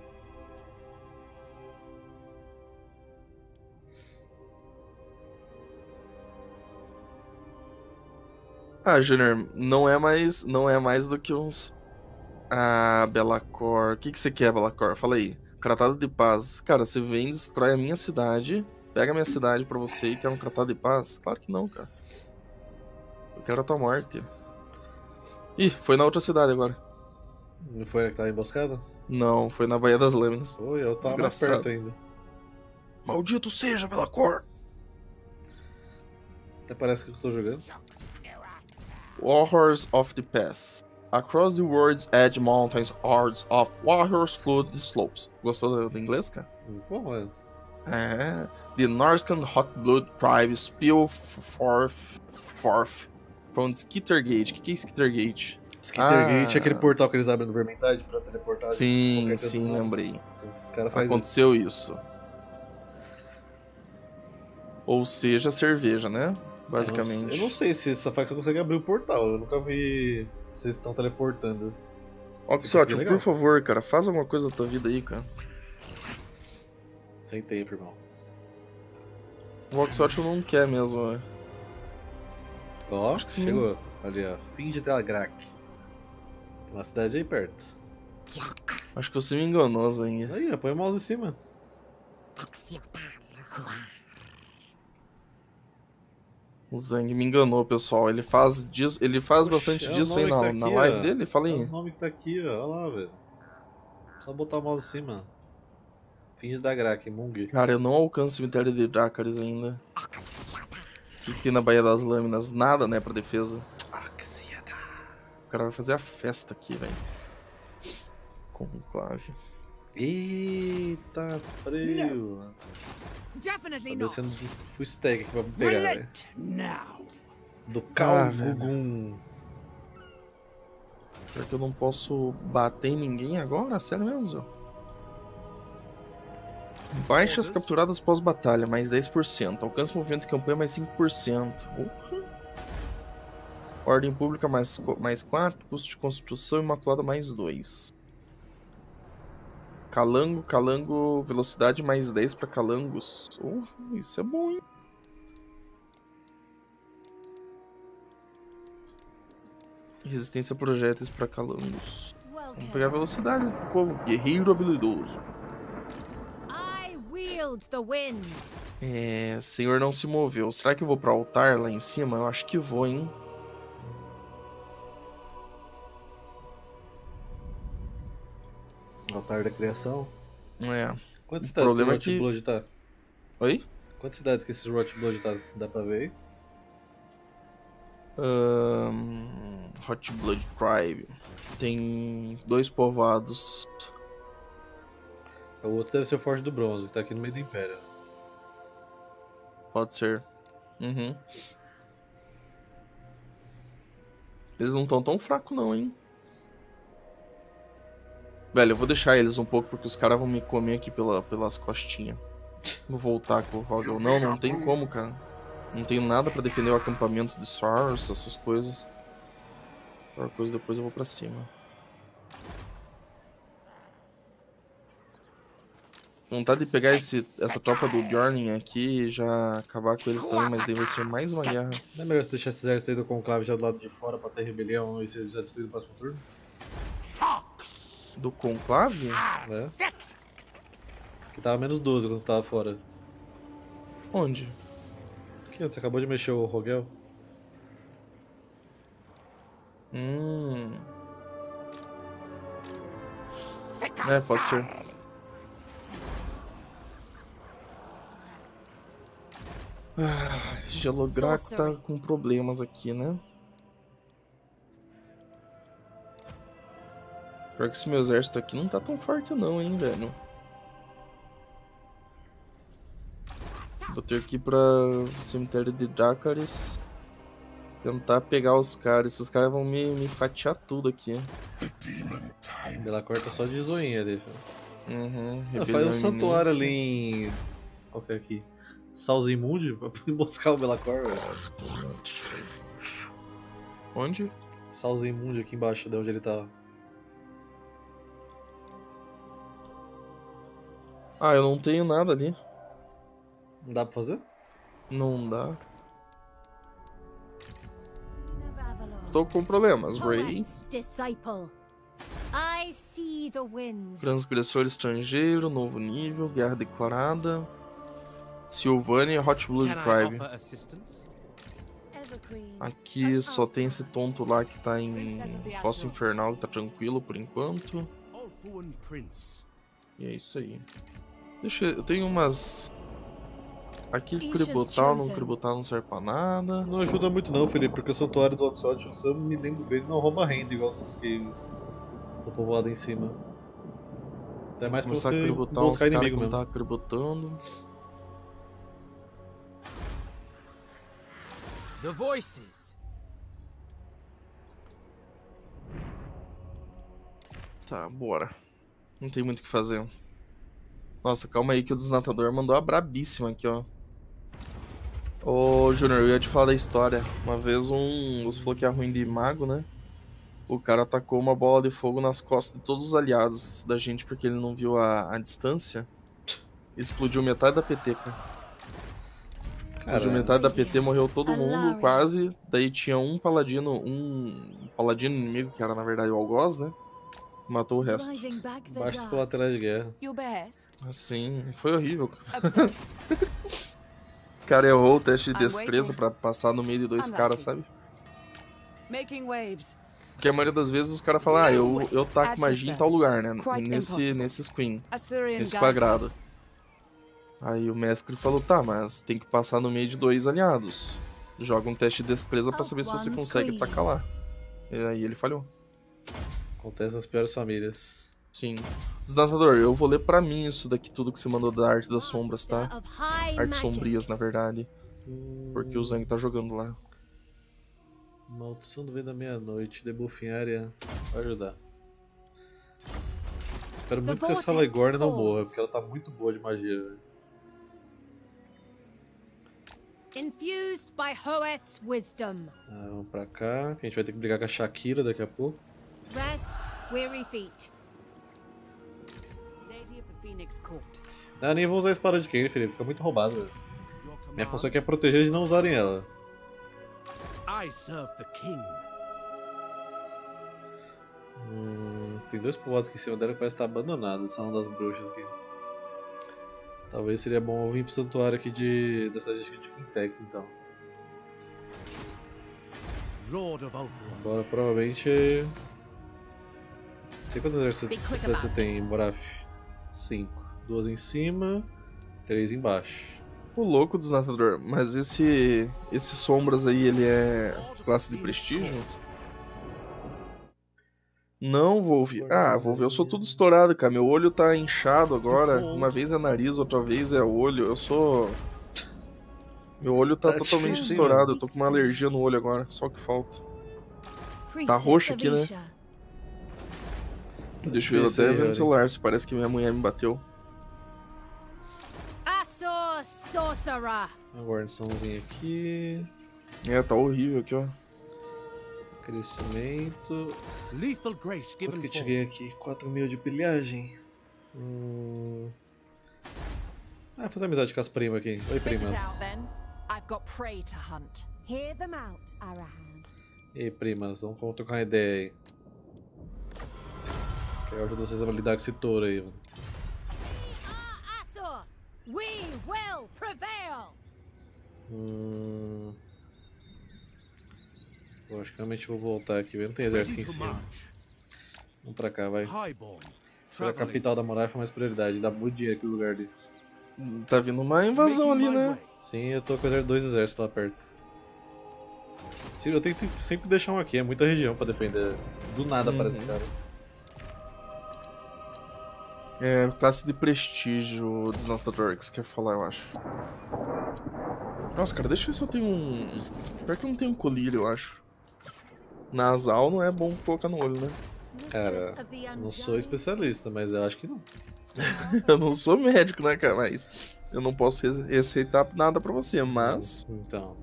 Ah, Junior, não é mais, não é mais do que uns... Ah, Belacor. O que, que você quer, Belacor? Fala aí. Tratado de paz. Cara, você vem, destrói a minha cidade, pega a minha cidade pra você e quer um tratado de paz? Claro que não, cara. Eu quero a tua morte. Ih, foi na outra cidade agora. Não foi a que tava emboscada? Não, foi na Baía das Lâminas. Oi, eu tava mais perto ainda. Maldito seja, Belacor! Até parece que eu tô jogando. Warriors of the Pass. Across the world's edge mountains, hordes of warriors flood the slopes. Gostou do inglês, cara? Pô, mano. É. The Norscan hot blood tribe spill forth, forth from Skittergate. O que, que é Skittergate? Skittergate é aquele portal que eles abrem no Vermintide pra teleportar. Sim, sim, lembrei. Então, esses caras fazem Aconteceu isso. isso. Ou seja, cerveja, né? Basicamente. Eu não, eu não sei se essa facção consegue abrir o portal. Eu nunca vi vocês estão teleportando. Oxótio, por favor, cara, faz alguma coisa da tua vida aí, cara. Sem tempo, irmão. O Oxótio não quer mesmo, né? Ó, acho que chegou. Sim. Ali, ó. Fim de Telagrak. Tem uma cidade aí perto. Acho que você me enganou, Zang. Aí, ó, põe o mouse em cima. O Zang me enganou, pessoal. Ele faz disso, ele faz Oxe, bastante é disso aí na, tá aqui, na live ó. dele. Fala aí. É o nome que tá aqui, ó. Olha lá, velho. Só botar o mouse em cima. Fim de Telagrak, Mung. Cara, eu não alcanço o cemitério de Dracarys ainda. O que, que tem na Baía das Lâminas? Nada, né, pra defesa. O cara vai fazer a festa aqui, velho. Conclave. Eita, freio. Tá descendo do full stack aqui pra pegar, velho. Do Khal Gugum. Será que eu não posso bater em ninguém agora? Sério mesmo? Baixas capturadas pós-batalha, mais dez por cento. Alcance movimento de campanha, mais cinco por cento. Uhum. Ordem pública, mais, mais quatro. Custo de construção imaculada, mais dois. Calango, Calango, velocidade, mais dez para Calangos. Oh, isso é bom, hein? Resistência a projéteis para Calangos. Vamos pegar velocidade pro povo. Guerreiro habilidoso. É, senhor não se moveu. Será que eu vou pro altar lá em cima? Eu acho que vou, hein? Altar da criação? É. Quantas cidades que o Rot é que... Blood tá? Oi? Quantas cidades que esse Rot Blood tá? Dá pra ver aí? Um... Hot Blood Tribe. Tem dois povoados. O outro deve ser o Forte do Bronze, que tá aqui no meio do Império. Pode ser. Uhum. Eles não estão tão fracos não, hein? Velho, eu vou deixar eles um pouco porque os caras vão me comer aqui pela, pelas costinhas. Vou voltar com o Rogel. Não, não tem como, cara. Não tenho nada pra defender o acampamento de Source, essas coisas. Qualquer coisa depois eu vou pra cima. Vontade de pegar esse, essa tropa do Bjorn aqui e já acabar com eles também, mas daí vai ser mais uma guerra. Não é melhor você deixar esse exército aí do Conclave já do lado de fora pra ter rebelião e ser já destruído no próximo turno? Do Conclave? É. Que tava menos doze quando você tava fora. Onde? Aqui, onde você acabou de mexer o Rogel. Hum. É, pode ser. Ah, Gelograco tá com problemas aqui, né? Pior que esse meu exército aqui não tá tão forte não, hein, velho. Vou ter que ir pra cemitério de Dracarys. Tentar pegar os caras. Esses caras vão me, me fatiar tudo aqui. Ela corta só de zoinha ali. Uhum. Ah, faz um santuário ali em... Qual que é aqui? Salzimund pra emboscar o Belacor, velho. Onde? Salzimund aqui embaixo de onde ele tava. Ah, eu não tenho nada ali. Não dá pra fazer? Não dá. Estou com problemas, Ray. Transgressor estrangeiro, novo nível, guerra declarada. Sylvania, Hot Blood Tribe. Aqui só tem esse tonto lá que tá em Fossa Infernal, que tá tranquilo por enquanto. E é isso aí. Deixa eu... eu tenho umas... Aqui tributal, não tributal não serve pra nada. Não ajuda muito não, Felipe, porque o santuário do Oxódio, se eu me lembro bem, não rouba renda igual nesses games do povoado em cima. Até mais pra você buscar inimigo mesmo. Tá tributando. The voices. Tá, bora. Não tem muito o que fazer. Nossa, calma aí que o desnatador mandou a brabíssima aqui, ó. Ô, Júnior, eu ia te falar da história. Uma vez um... Você falou que é ruim de mago, né? O cara atacou uma bola de fogo nas costas de todos os aliados da gente porque ele não viu a, a distância. Explodiu metade da peteca. Explodiu metade da P T, morreu todo mundo, quase. Daí tinha um paladino, um paladino inimigo, que era na verdade o Algoz, né? Matou o resto. Baixo colaterais de guerra. Assim, foi horrível. O cara errou o teste de destreza pra passar no meio de dois caras, sabe? Porque a maioria das vezes os caras falam, ah, eu, eu taco magia em tal lugar, né? Nesse, nesse screen, nesse quadrado. Aí o mestre falou, tá, mas tem que passar no meio de dois aliados. Joga um teste de destreza pra saber se você consegue tacar lá. E aí ele falhou. Acontece nas piores famílias. Sim. Desnatador, eu vou ler pra mim isso daqui, tudo que você mandou da Arte das Sombras, tá? Artes Sombrias, na verdade. Porque o Zang tá jogando lá. Maldição do Vento da Meia-Noite, debuff em área. Vai ajudar. Espero muito que essa Legorn não morra, porque ela tá muito boa de magia, velho. Infused by Hoet's wisdom. Ah, vamos pra cá, que a gente vai ter que brigar com a Shakira daqui a pouco. Rest, weary feet. Ah, nem vou usar a espada de Kane, Felipe, fica muito roubado, velho. Minha função aqui é proteger de não usarem ela. I serve the king. Hum, tem dois povoados aqui em cima dela que parece estar abandonado, Salão das Bruxas aqui. Talvez seria bom eu vir pro santuário aqui de, da cidade de Quintex, então. Lord of Ulthuan. Agora provavelmente... Não sei quantas exércitos você tem, Moraf. Cinco. Duas em cima, três embaixo. O louco, Desnatador, mas esse esse Sombras aí, ele é classe de prestígio? Não, Wolve. Ah, Wolve, eu sou tudo estourado, cara. Meu olho tá inchado agora. Uma vez é nariz, outra vez é olho. Eu sou... Meu olho tá totalmente estourado. Eu tô com uma alergia no olho agora. Só o que falta. Tá roxo aqui, né? Deixa eu até ver no celular se parece que minha mulher me bateu. Uma guarniçãozinha aqui. É, tá horrível aqui, ó. Crescimento. Lethal grace given. Quanto que te ganha aqui? quatro mil de pilhagem. Hum... Ah, fazer amizade com as primas aqui. Oi, primas. E aí, primas, vamos trocar uma ideia aí. Quero ajudar vocês a lidar com esse touro aí, mano. Hum... Eu acho que realmente vou voltar aqui, não tem exército aqui em cima. Vamos pra cá, vai. Foi a capital da Morafa, mais prioridade, dá muito dinheiro aqui no lugar ali. Tá vindo uma invasão ali, né? Sim, eu tô com dois exércitos lá perto. Sim, eu tenho que sempre deixar um aqui, é muita região pra defender. Do nada uhum. Aparece esse cara. É, classe de prestígio, Desnatador, que você quer falar, eu acho. Nossa, cara, deixa eu ver se eu tenho um... Pior que eu não tenho um colírio, eu acho. Nasal não é bom colocar no olho, né? Cara, não sou especialista, mas eu acho que não. Eu não sou médico, né, cara? Mas eu não posso receitar nada pra você, mas... Então...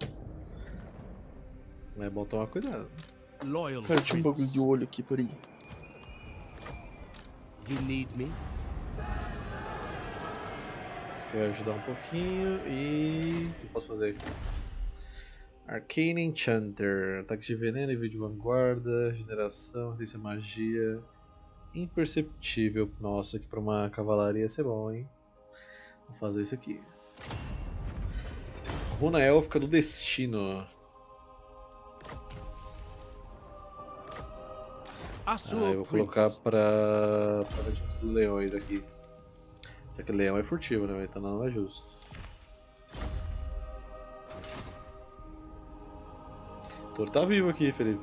É bom tomar cuidado. Cara, eu tinha um bagulho de olho aqui, por aí. You need me? Esse aqui vai ajudar um pouquinho e... O que eu posso fazer aqui? Arcane Enchanter, ataque de veneno, envio de vanguarda, regeneração, resistência à magia, imperceptível. Nossa, aqui pra uma cavalaria ia ser bom, hein? Vou fazer isso aqui. Runa Élfica do Destino. Ah, eu vou colocar pra... para os leões aqui. Já que leão é furtivo, né? Então não é justo. O touro tá vivo aqui, Felipe.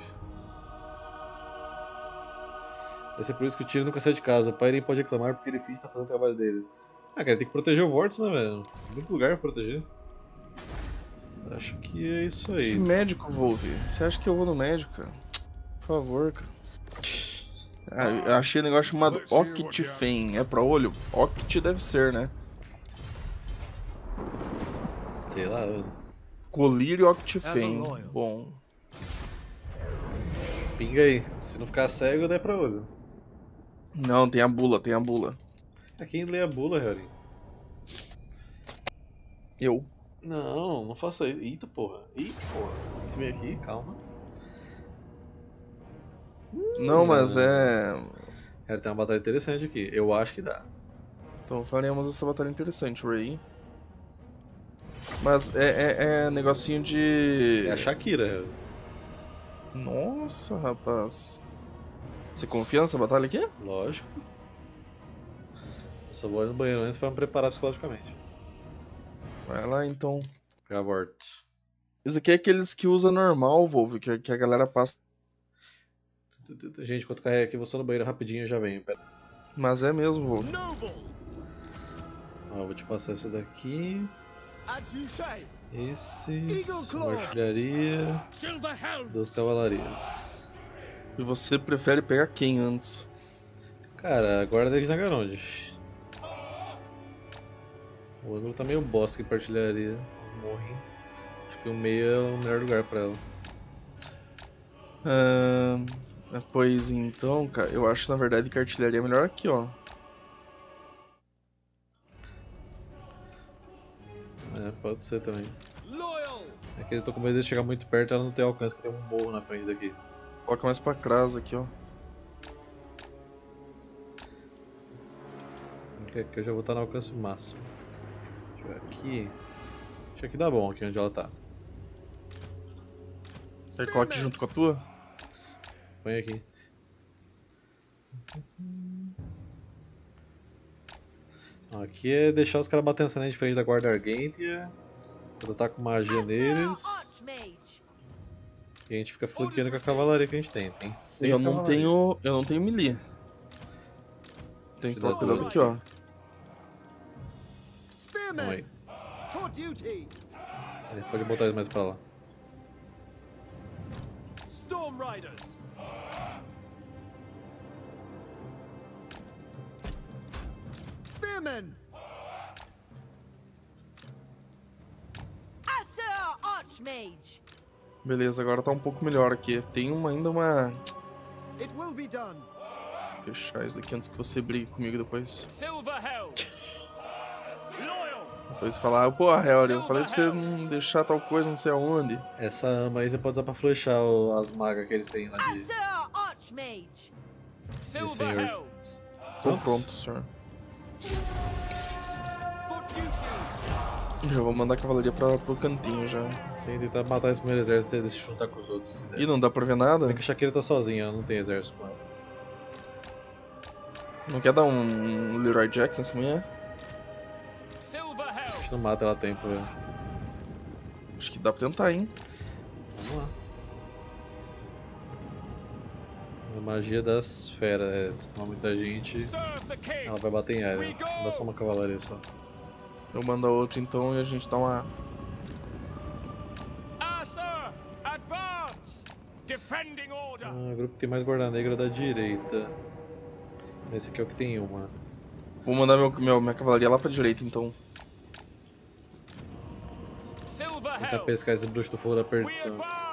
Deve ser por isso que o Tyrion nunca sai de casa. O pai nem pode reclamar porque ele finge que tá fazendo o trabalho dele. Ah, cara, tem que proteger o Vortex, né, velho? Tem muito lugar pra proteger. Acho que é isso aí. Que médico, Wolve? Você acha que eu vou no médico, cara? Por favor, cara. Ah, eu achei um negócio chamado Octifen. É pra olho? Oct deve ser, né? Sei lá. Eu... Colírio Octifen. Bom. Pinga aí. Se não ficar cego, dá pra olho. Não, tem a bula, tem a bula. É quem lê a bula, Harry? Eu. Não, não faça isso. Eita porra. Eita porra. Vem aqui, calma. Não, mas é... Harry, tem uma batalha interessante aqui. Eu acho que dá. Então faremos essa batalha interessante, Ray. Mas é, é, é negocinho de... É a Shakira, Harry. Nossa, rapaz. Você confia nessa batalha aqui? Lógico. Eu só vou ir no banheiro antes pra me preparar psicologicamente. Vai lá, então. Já volto. Isso aqui é aqueles que usa normal, Wolf, que, que a galera passa. Gente, enquanto carrega aqui, vou só no banheiro rapidinho e já venho. Pera. Mas é mesmo, Wolf. Ó, vou te passar esse daqui. Esses. Uma artilharia. Duas cavalarias. E você prefere pegar quem antes? Cara, agora tem que na Garonde. O ângulo tá meio bosta aqui pra artilharia. Morrem. Acho que o meio é o melhor lugar pra ela. Ah, pois então, cara, eu acho na verdade que a artilharia é melhor aqui, ó. É, pode ser também. É que eu tô com medo de chegar muito perto e ela não ter alcance, que tem um morro na frente daqui. Coloca mais pra trás aqui, ó. Aqui eu já vou estar no alcance máximo. Deixa eu ver aqui. Acho que aqui dá bom, aqui onde ela tá. Você coloca aqui junto com a tua? Põe aqui. Aqui é deixar os caras batendo essa linha de frente da guarda Argentia. Quando tá com magia neles. E a gente fica flanqueando com a cavalaria que a gente tem. Tem seis Eu não tenho. Eu não tenho melee. Tem que tomar cuidado aqui, ó. Vamos aí. Ele pode botar ele mais pra lá. Storm Riders. Spearmen. Acer Archmage. Beleza, agora tá um pouco melhor aqui. Tem uma, ainda uma... It will be done. Vou fechar isso aqui antes que você brigue comigo depois. Silverhelm. Loyal. Depois falar, pô, Harry, eu falei pra você não deixar tal coisa não sei aonde. Essa ama aí você pode usar pra flechar o, as magas que eles têm lá de... Acer Archmage. Silverhelms. Tô pronto, senhor. For duty. Já vou mandar a cavalaria pra, pro cantinho já. Sem tentar matar esse primeiro exército e se juntar com os outros. Ih, não dá pra ver nada? Tem que a Shakira tá sozinha, ela não tem exército com ela. Não quer dar um Leroy Jack nessa manhã? Silverhelm. A gente não mata ela a tempo, velho. Acho que dá pra tentar, hein? Vamos lá. A magia das feras, é, se tomar muita gente, Serve the king. ela vai bater em área. Não dá só uma cavalaria só. Eu mando a outra então e a gente dá uma... Acer, advance. Defending order. Ah, o grupo que tem mais guarda negra da direita. Esse aqui é o que tem uma. Vou mandar meu, meu, minha cavalaria lá pra direita então. Tentar Silverhelm. pescar esse bruxo do fogo da We perdição. advance.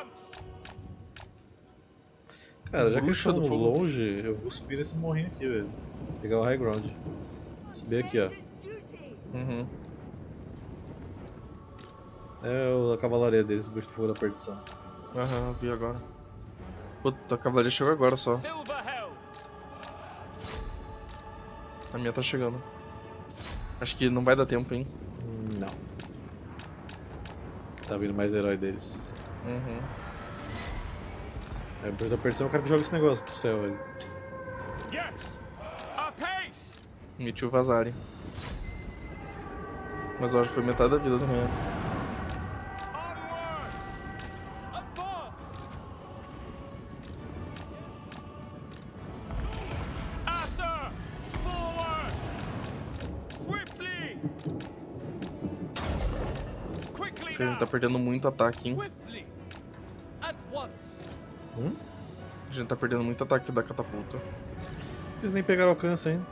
Cara, já que eles Bruxa do estão fogo. longe, eu vou subir nesse morrinho aqui, velho. Pegar o high ground. Subir aqui, ó. Uhum. É o- a cavalaria deles, o bruxo do fogo da perdição. Aham, vi agora. Puta, a cavalaria chegou agora só. Silverhelm. A minha tá chegando. Acho que não vai dar tempo, hein? Não. Tá vindo mais herói deles. Uhum. É, o bruxo da perdição, eu quero que jogue esse negócio do céu, velho. Yes. Apace. Meti o Vazari. Mas hoje foi metade da vida do manhã. Onward. Advance. Acer, forward. Swiftly. Quickly Porque a gente now. tá perdendo muito ataque, hein? Swiftly. At once. Hum? A gente tá perdendo muito ataque da catapulta. Eles nem pegaram alcance ainda.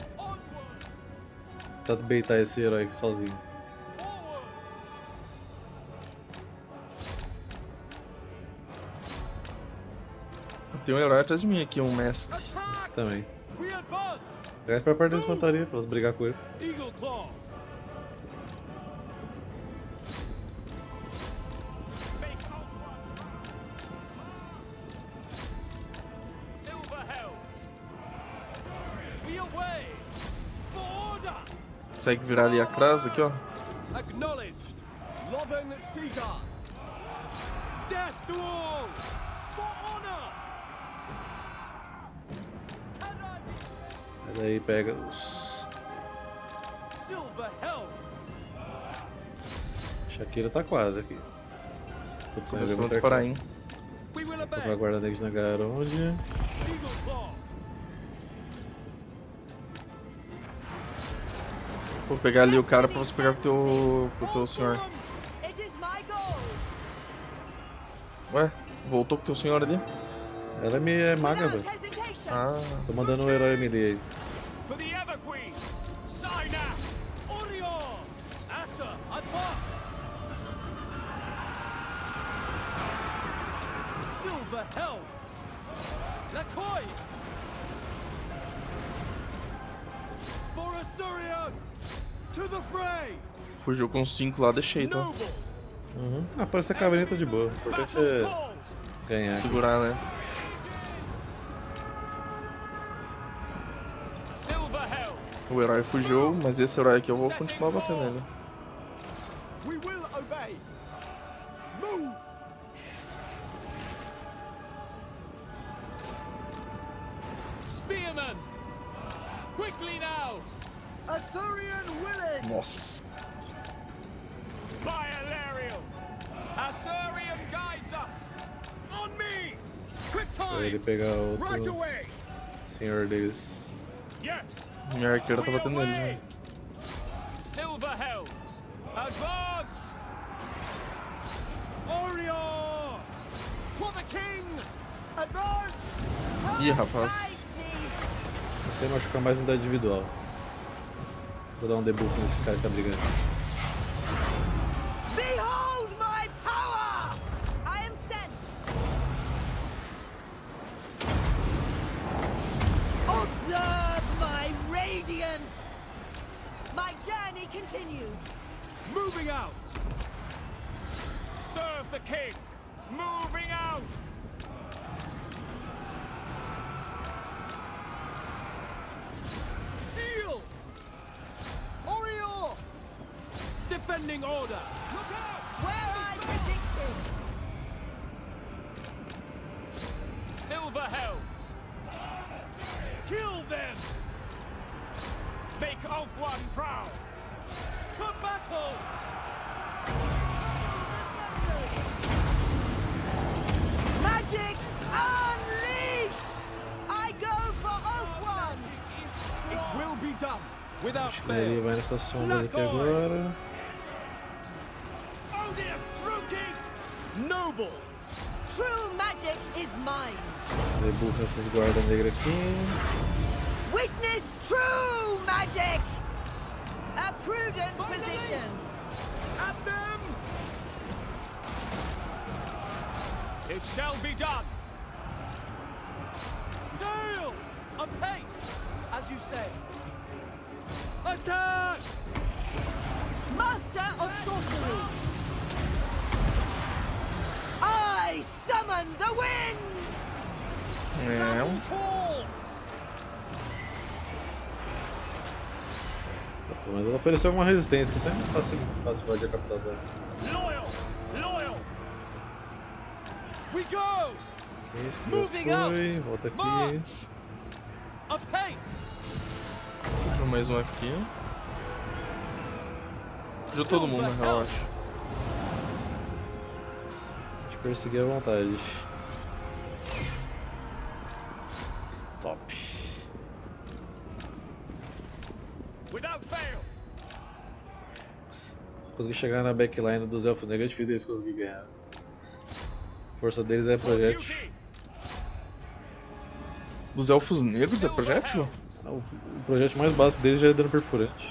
Tentar baitar esse herói aqui sozinho. Tem um herói atrás de mim aqui, um mestre. Aqui também. Traz pra perto da infantaria pra eles brigar com ele. Eagle Claw. Consegue virar ali a crasa aqui, ó. Acknowledged. Lothern Seaguard. Death to all. For honor. Sai daí, pega os. Silver Helm. Shakira tá quase aqui. Putz, eu Começou a vou disparar, hein. We will Foi obey. pra guarda neles na Garonde. Eagle Claw. Vou pegar ali o cara pra você pegar com o teu, com o teu senhor. It is my goal. Ué, voltou com o teu senhor ali? Ela é, me- é maga, Without velho. hesitation. Ah, Tô mandando o herói melee aí. For the Ever Queen. Sinach. Orion. Asa. Advance. Silver Helms. Lakoi. For Asturion. To the fray. fugiu com os cinco lá, deixei, tá? Noble. Uhum. Ah, parece a caveirinha tá de boa. O importante Battle é calls. ganhar aqui. Segurar, né? Silver Helm. O herói fugiu, mas esse herói aqui eu vou continuar batendo nele. We will obey. Move. Spearman. Quickly now. Assyrian willing. Nossa. By Alariel. Assyrian guides us. On me. Quick Pra ele time. pegar Right outro away. senhor deles. Yes. Minha arqueira tá We batendo nele, away. né? Silver Helms. Advance. Orion. For the king. Advance. Ih, rapaz. Você machucar mais unidade individual. Vou dar um debuff nesse cara que tá brigando. Behold my power! I am sent. Observe my radiance. My journey continues. Moving out. Serve the king. Moving out. Seal. Oriole. Defending order. Look out. Where I predicted. Silver Helms. Kill them. Make Ulthuan proud. To battle. Magic's unleashed. I go for Oath It will be done without Acho que ele fail. vai nessas sombras aqui agora. Odious True King. Noble. True magic is mine. Debuff nessas guardas negras aqui. Witness true magic. A prudent position. At them. It shall be done. Sail apace, as you say. Attack! Master of sorcery. I summon the winds. É, um Calls. Mas ela ofereceu alguma resistência, que sempre é fácil, fácil invadir a capital dela. Loyal, loyal. We go. Esse que Moving já out. foi, volta aqui. March. Apace. fugiu mais um aqui. Fugiu todo mundo, na real, acho. A gente perseguir à vontade. Top. Without fail. Se conseguir chegar na backline dos Elfos Negros, é difícil eles conseguirem ganhar. A força deles é projétil. Duty. Dos elfos negros é projétil? O, o projétil mais básico dele já é dano perfurante.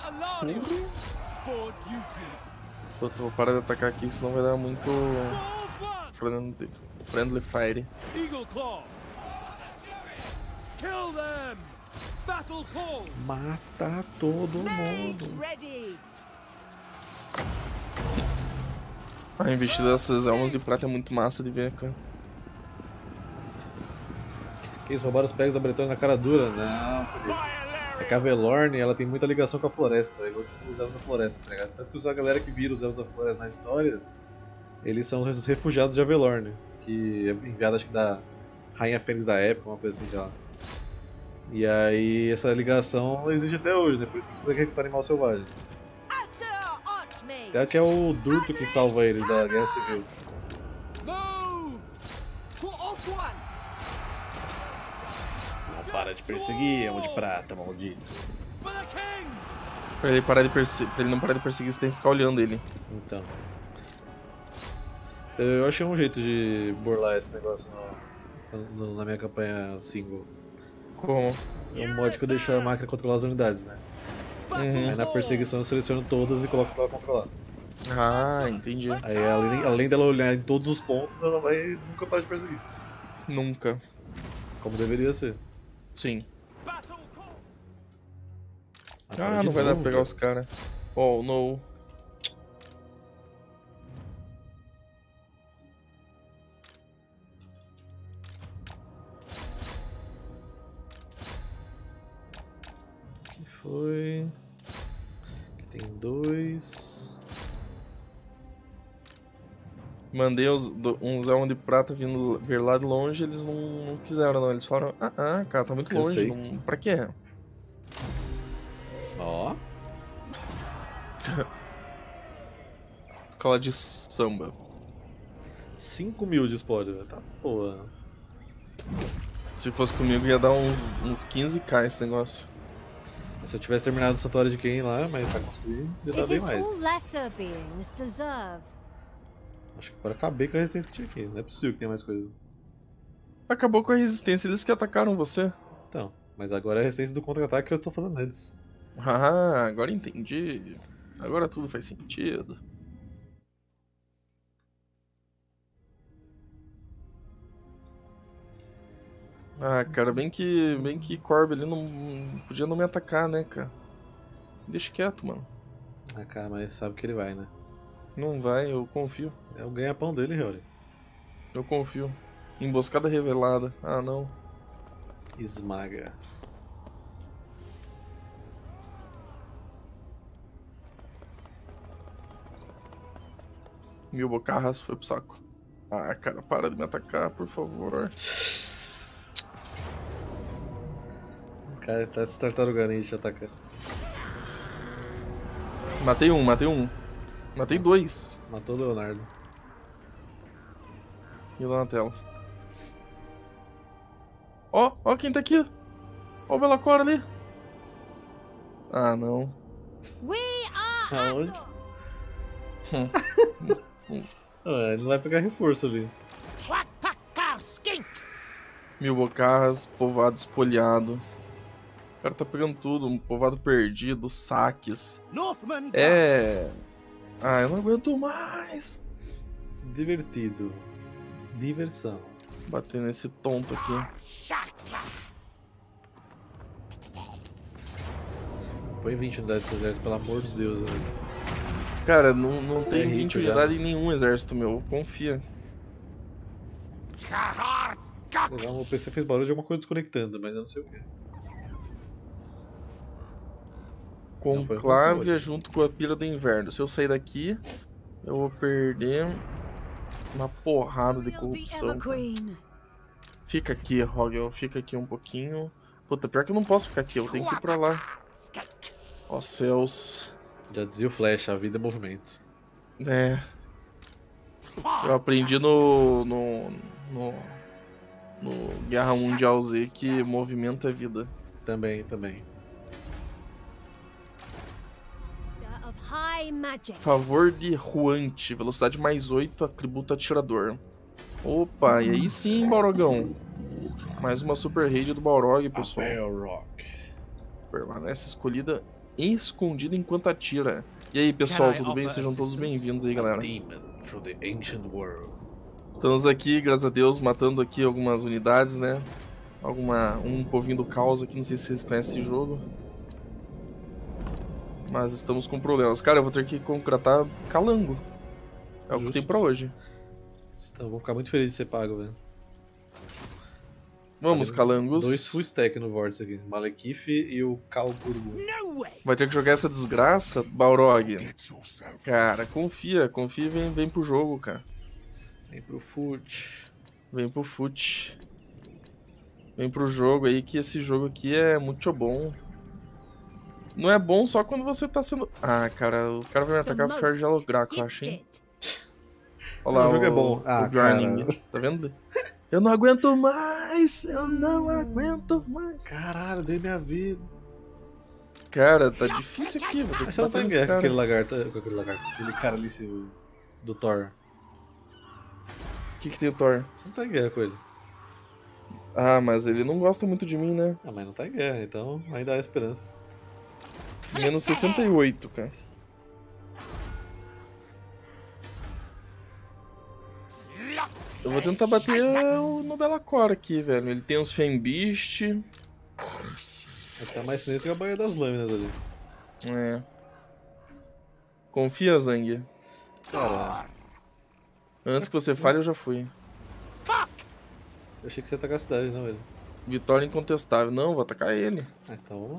Puta, vou parar de atacar aqui, senão vai dar muito... Friendly, friendly fire. Eagle Claw. Kill them. Battle call. Mata todo Mage mundo. ready. A investida dessas almas de prata é muito massa de ver, cara. Que isso, roubaram os pés da Bretonnia na cara dura? Não, Felipe. É que a Velorn, ela tem muita ligação com a floresta, é igual tipo os elfos da floresta, tá ligado? Tanto que a galera que vira os elfos da floresta na história, eles são os refugiados de Avelorn, que é enviado acho que da Rainha Fênix da época, uma coisa assim, sei lá. E aí essa ligação existe até hoje, né? Por isso que eles conseguem recrutar animal selvagem. Até que é o Durto que salva eles da Guerra Civil. Move. For off one. Não para de perseguir, elmo de prata, maldito. For the king. Pra ele, parar de perse... pra ele não parar de perseguir, você tem que ficar olhando ele. Então. Então eu achei um jeito de burlar esse negócio no, no, na minha campanha single. Como? É um mod que eu deixo a máquina controlar as unidades, né? Uhum. Aí na perseguição eu seleciono todas e coloco pra ela controlar. Ah, entendi. Aí além, além dela olhar em todos os pontos, ela vai nunca parar de perseguir. Nunca. Como deveria ser. Sim. Battle call. Ah, não vai dar pra pegar os caras. Oh, no. Aqui foi... Aqui tem dois... Mandei os, do, uns elmos de prata vindo ver lá de longe, eles não, não quiseram não. Eles falaram, ah, ah, cara, tá muito Cansei. longe, não, pra quê? Ó... Escola de samba. cinco mil de spoiler, tá porra. Se fosse comigo ia dar uns, uns quinze k esse negócio. Se eu tivesse terminado o Santuário de Kain lá, mas pra construir, ia dar It bem is all mais. lesser beings deserve. Acho que agora acabei com a resistência que tinha aqui, não é possível que tenha mais coisa. Acabou com a resistência, eles que atacaram você. Então, mas agora é a resistência do contra-ataque que eu tô fazendo neles. Ah, agora entendi. Agora tudo faz sentido. Ah, cara, bem que, bem que Corb ele não podia não me atacar, né, cara? Deixa quieto, mano. Ah, cara, mas sabe que ele vai, né? Não vai, eu confio. É o ganha-pão dele, Rory. Eu confio. Emboscada revelada. Ah, não. Esmaga. Mil bocarras foi pro saco. Ah, cara, para de me atacar, por favor. O cara tá se tartarugando aí te atacando. Matei um, matei um. Matei dois. Matou o Leonardo. E lá na tela. Ó, ó quem tá aqui. Ó o Belacor ali. Ah, não. We are Aonde? Hum. Ah, ele não vai pegar reforço ali. Mil bocarras, povoado espoliado. O cara tá pegando tudo, um povoado perdido, saques. Northman. É... Ah, eu não aguento mais. Divertido. Diversão. Bater nesse tonto aqui. Põe vinte unidades desse exército, pelo amor de Deus. Né? Cara, não, não Você é tem rico vinte já. unidades em nenhum exército meu, confia. Legal, o P C fez barulho de alguma coisa desconectando, mas eu não sei o que. Não, foi Conclávia junto com a Pira do Inverno. Se eu sair daqui, eu vou perder uma porrada de corrupção. Cara. Fica aqui, Rogel, fica aqui um pouquinho. Puta, pior que eu não posso ficar aqui, eu tenho que ir pra lá. Ó céus. Já dizia o Flash, a vida é movimento. É. Eu aprendi no, no, no, no Guerra Mundial Z que movimento é vida. Também, também. of high magic. Favor de Ruante, velocidade mais oito, atributo atirador. Opa, e aí sim, Barogão. Mais uma super raid do Balrog, pessoal. Balrog. Permanece escolhida e escondida enquanto atira. E aí, pessoal, tudo bem? Sejam todos bem-vindos aí, galera. Estamos aqui, graças a Deus, matando aqui algumas unidades, né? Alguma, um povinho do caos aqui, não sei se vocês conhecem esse jogo. Mas estamos com problemas. Cara, eu vou ter que contratar calango. É Justo. O que tem pra hoje. Então, vou ficar muito feliz de ser pago, velho. Vamos, tá calangos. Dois full stack no vórtice aqui. Malekith e o Kalburgo. Vai ter que jogar essa desgraça, Balrog. Cara, confia. Confia e vem, vem pro jogo, cara. Vem pro foot. Vem pro foot. Vem pro jogo aí, que esse jogo aqui é muito bom. Não é bom só quando você tá sendo... Ah, cara, o cara vai me atacar com Charge Yellow Graco, eu acho, hein? Olha lá, o jogo o, é bom. Ah, o Bjorning. Tá vendo? Eu não aguento mais! Eu não aguento mais! Caralho, dei minha vida. Cara, tá difícil aqui, vou ter que Mas você não tá em guerra com aquele lagarto, com aquele lagarto, aquele cara ali se, do Thor. O que que tem o Thor? Você não tá em guerra com ele. Ah, mas ele não gosta muito de mim, né? Ah, mas não tá em guerra, então ainda há esperança. Menos sessenta e oito, cara. Eu vou tentar bater no Belacor aqui, velho. Ele tem uns Fembeast. Ele tá mais sinistro que a Baía das Lâminas ali. É. Confia, Zang. Cara. Antes que você fale, eu já fui. Eu achei que você ia atacar a cidade, não, velho. Vitória incontestável. Não, vou atacar ele. Ah, então vamos lá.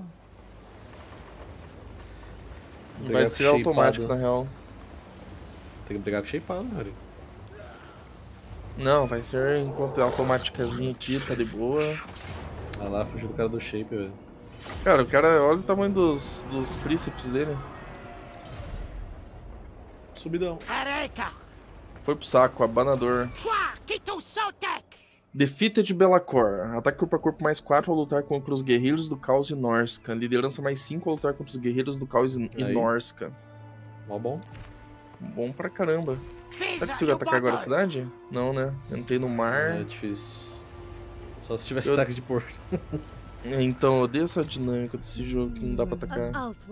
Vai ser automático, na real. Tem que brigar com shapeado, né, velho? Não, vai ser enquanto automáticazinha aqui, tá de boa. Ah lá, fugiu do cara do shape, velho. Cara, o cara, olha o tamanho dos, dos tríceps dele. Subidão. Foi pro saco, abanador. Defeated Belacor. Ataque corpo a corpo mais quatro ao lutar contra os guerreiros do caos e Norsca. Liderança mais cinco ao lutar contra os guerreiros do caos e Norsca. Mó bom. Bom pra caramba. Será que consigo atacar agora a cidade? Não, né? Entrei no mar. É difícil. Só se tivesse eu... ataque de porco. Então, eu odeio essa dinâmica desse jogo que não dá pra atacar.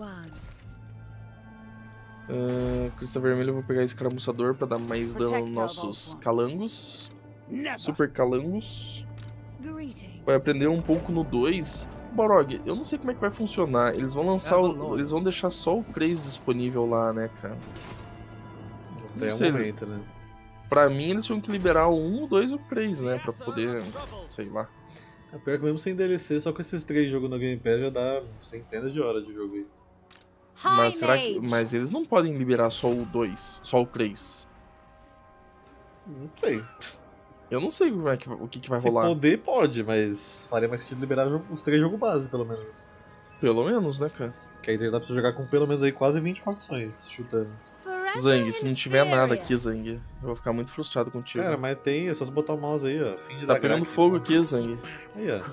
Uh, Crista Vermelha, eu vou pegar escaramuçador pra dar mais dano aos nossos calangos. Super calangos. Vai aprender um pouco no dois. Balrog, eu não sei como é que vai funcionar. Eles vão lançar o... Eles vão deixar só o três disponível lá, né, cara? Até o momento, né? Pra mim, eles tinham que liberar o um, o dois e o três, né? Pra poder, sei lá. É pior que mesmo sem D L C, só com esses três jogos no Game Pass já dá centenas de horas de jogo aí. Mas, será que... Mas eles não podem liberar só o dois, só o três. Não sei. Eu não sei como é que, o que, que vai Se rolar. Se poder, pode, mas faria mais sentido liberar os três jogos base, pelo menos. Pelo menos, né, cara? Que aí dá pra você jogar com pelo menos aí quase vinte facções, chutando. Zang, se não tiver nada aqui, Zang, eu vou ficar muito frustrado contigo. Cara, mas tem, é só você botar o mouse aí, ó. Fim de tá pegando fogo aqui, Zang. Aí, ó.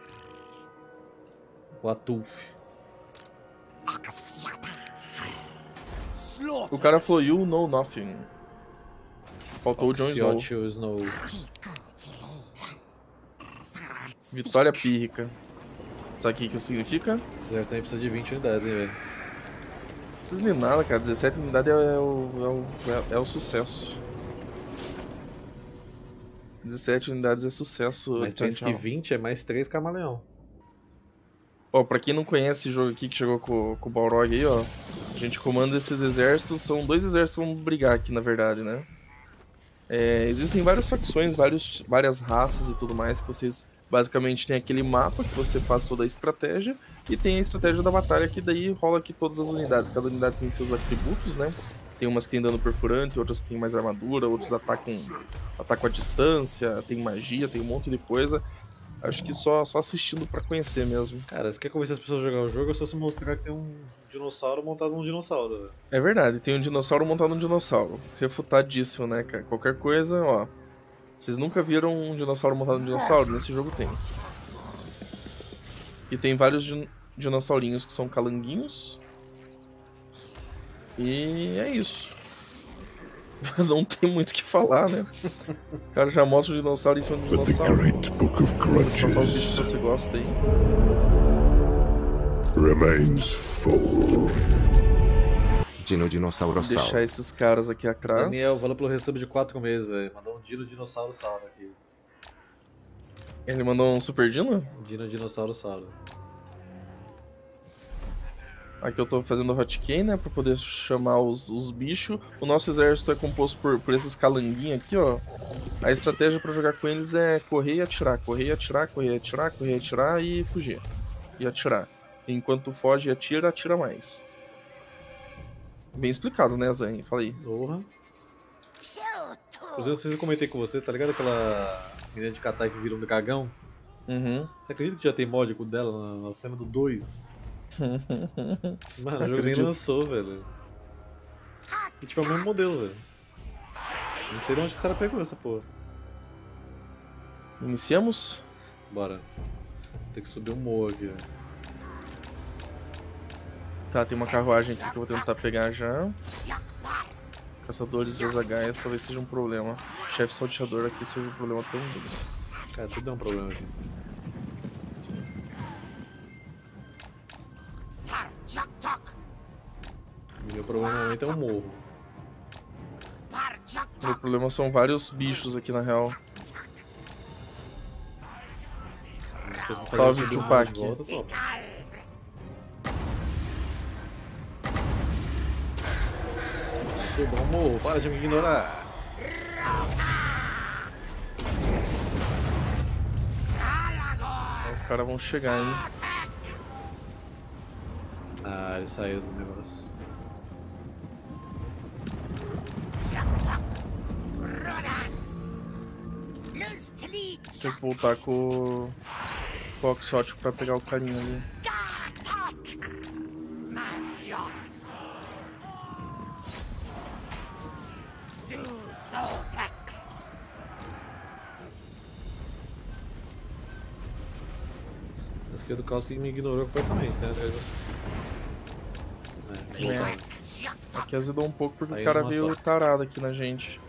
O Atulf. O cara falou, you know nothing. Faltou o Jon Snow. Snow. Vitória pírrica. Sabe o que isso significa? Esse exército também precisa de vinte unidades, hein, velho. Não precisa nem nada, cara. dezessete unidades é o, é o, é, é o sucesso. dezessete unidades é sucesso. Mas pensa que vinte é mais três camaleão. Ó, pra quem não conhece esse jogo aqui que chegou com, com o Balrog aí, ó. A gente comanda esses exércitos. São dois exércitos que vão brigar aqui, na verdade, né? É, existem várias facções, vários, várias raças e tudo mais que vocês... Basicamente tem aquele mapa que você faz toda a estratégia e tem a estratégia da batalha que daí rola aqui todas as unidades. Cada unidade tem seus atributos, né? Tem umas que tem dano perfurante, outras que tem mais armadura, outros atacam, atacam à distância, tem magia, tem um monte de coisa. Acho que só, só assistindo pra conhecer mesmo. Cara, você quer convencer as pessoas a jogar o jogo, é só se mostrar que tem um dinossauro montado num dinossauro, velho. É verdade, tem um dinossauro montado num dinossauro. Refutadíssimo, né, cara? Qualquer coisa, ó... Vocês nunca viram um dinossauro montado num dinossauro? Nesse jogo tem. E tem vários din dinossaurinhos que são calanguinhos. E é isso. Não tem muito o que falar, né? O cara já mostra o dinossauro em cima do But the dinossauro. great book of Vou passar os bichos grudges que você gosta aí. remains full. Dino Dinossauro Sal. Deixar esses caras aqui atrás. Daniel, valeu pelo recebo de quatro meses, velho. Mandou um Dino Dinossauro Sauro aqui. Ele mandou um Super Dino? Dino Dinossauro Sauro. Aqui eu tô fazendo hotkey, né, pra poder chamar os, os bichos. O nosso exército é composto por, por esses calanguinhos aqui, ó. A estratégia pra jogar com eles é correr e atirar, correr e atirar, correr e atirar, correr e atirar e fugir. E atirar. Enquanto foge e atira, atira mais. Bem explicado, né, Zane? Falei. Porra. Inclusive, não sei se eu comentei com você, tá ligado aquela menina de Katai que vira um dragão? Uhum. Você acredita que já tem mod dela na, na cena do dois? Mano, o jogo nem lançou, velho. E tipo, é o mesmo modelo, velho. Não sei de onde o cara pegou essa porra. Iniciamos? Bora. Tem que subir um morro aqui, velho. Tá, tem uma carruagem aqui que eu vou tentar pegar já. Caçadores das agaias talvez seja um problema. Chefe salteador aqui seja um problema também. Cara, tudo é um problema aqui. Meu problema no momento é um morro. Meu problema são vários bichos aqui na real. Salve, Tupac. Volta, top. Suba um morro, para de me ignorar. Os caras vão chegar, hein? Ah, ele saiu do negócio. Tem que voltar com o Foxhot pra pegar o carinha ali. A esquerda do caos que me ignorou completamente, né? É, É. Aqui azedou um pouco porque Aí o cara uma veio só. tarado aqui na gente.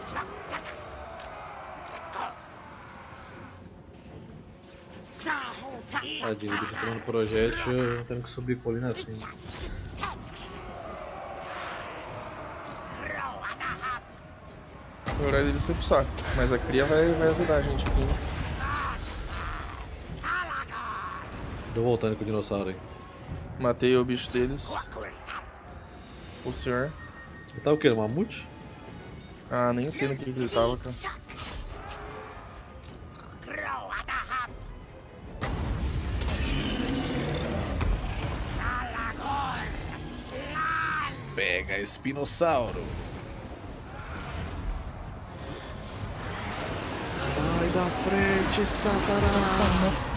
Tadinho, o bicho tomando projétil, tendo que subir colina assim. Na verdade eles foi pro saco, mas a cria vai, vai azedar a gente aqui, hein? Tô voltando com o dinossauro aí. Matei o bicho deles. O senhor. Ele tá o quê? No mamute? Ah, nem sei no que, que ele tava, cara. Pega espinossauro. Sai da frente, Satanás!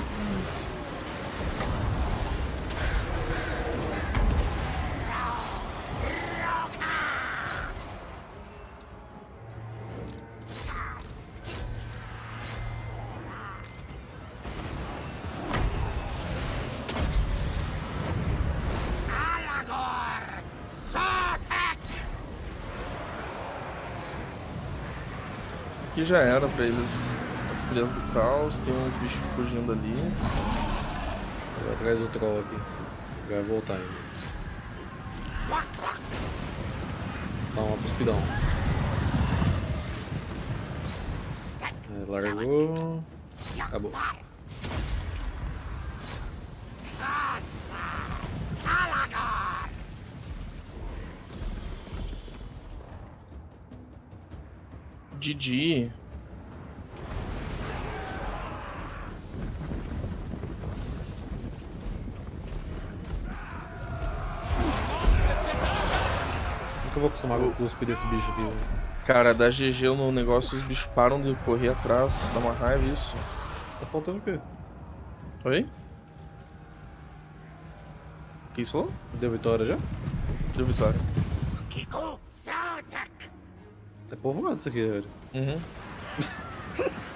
Aqui já era pra eles. As crias do caos, tem uns bichos fugindo ali. Eu vou atrás do troll aqui. Vai voltar ainda. Dá uma cuspidão. É, largou. Acabou. Didi. Nunca vou acostumar com o cuspe desse bicho aqui. Cara, dá G G no negócio, os bichos param de correr atrás, dá uma raiva isso. Tá faltando o quê? Oi? O que isso falou? Deu vitória já? Deu vitória. É povoado isso aqui, velho. Uhum.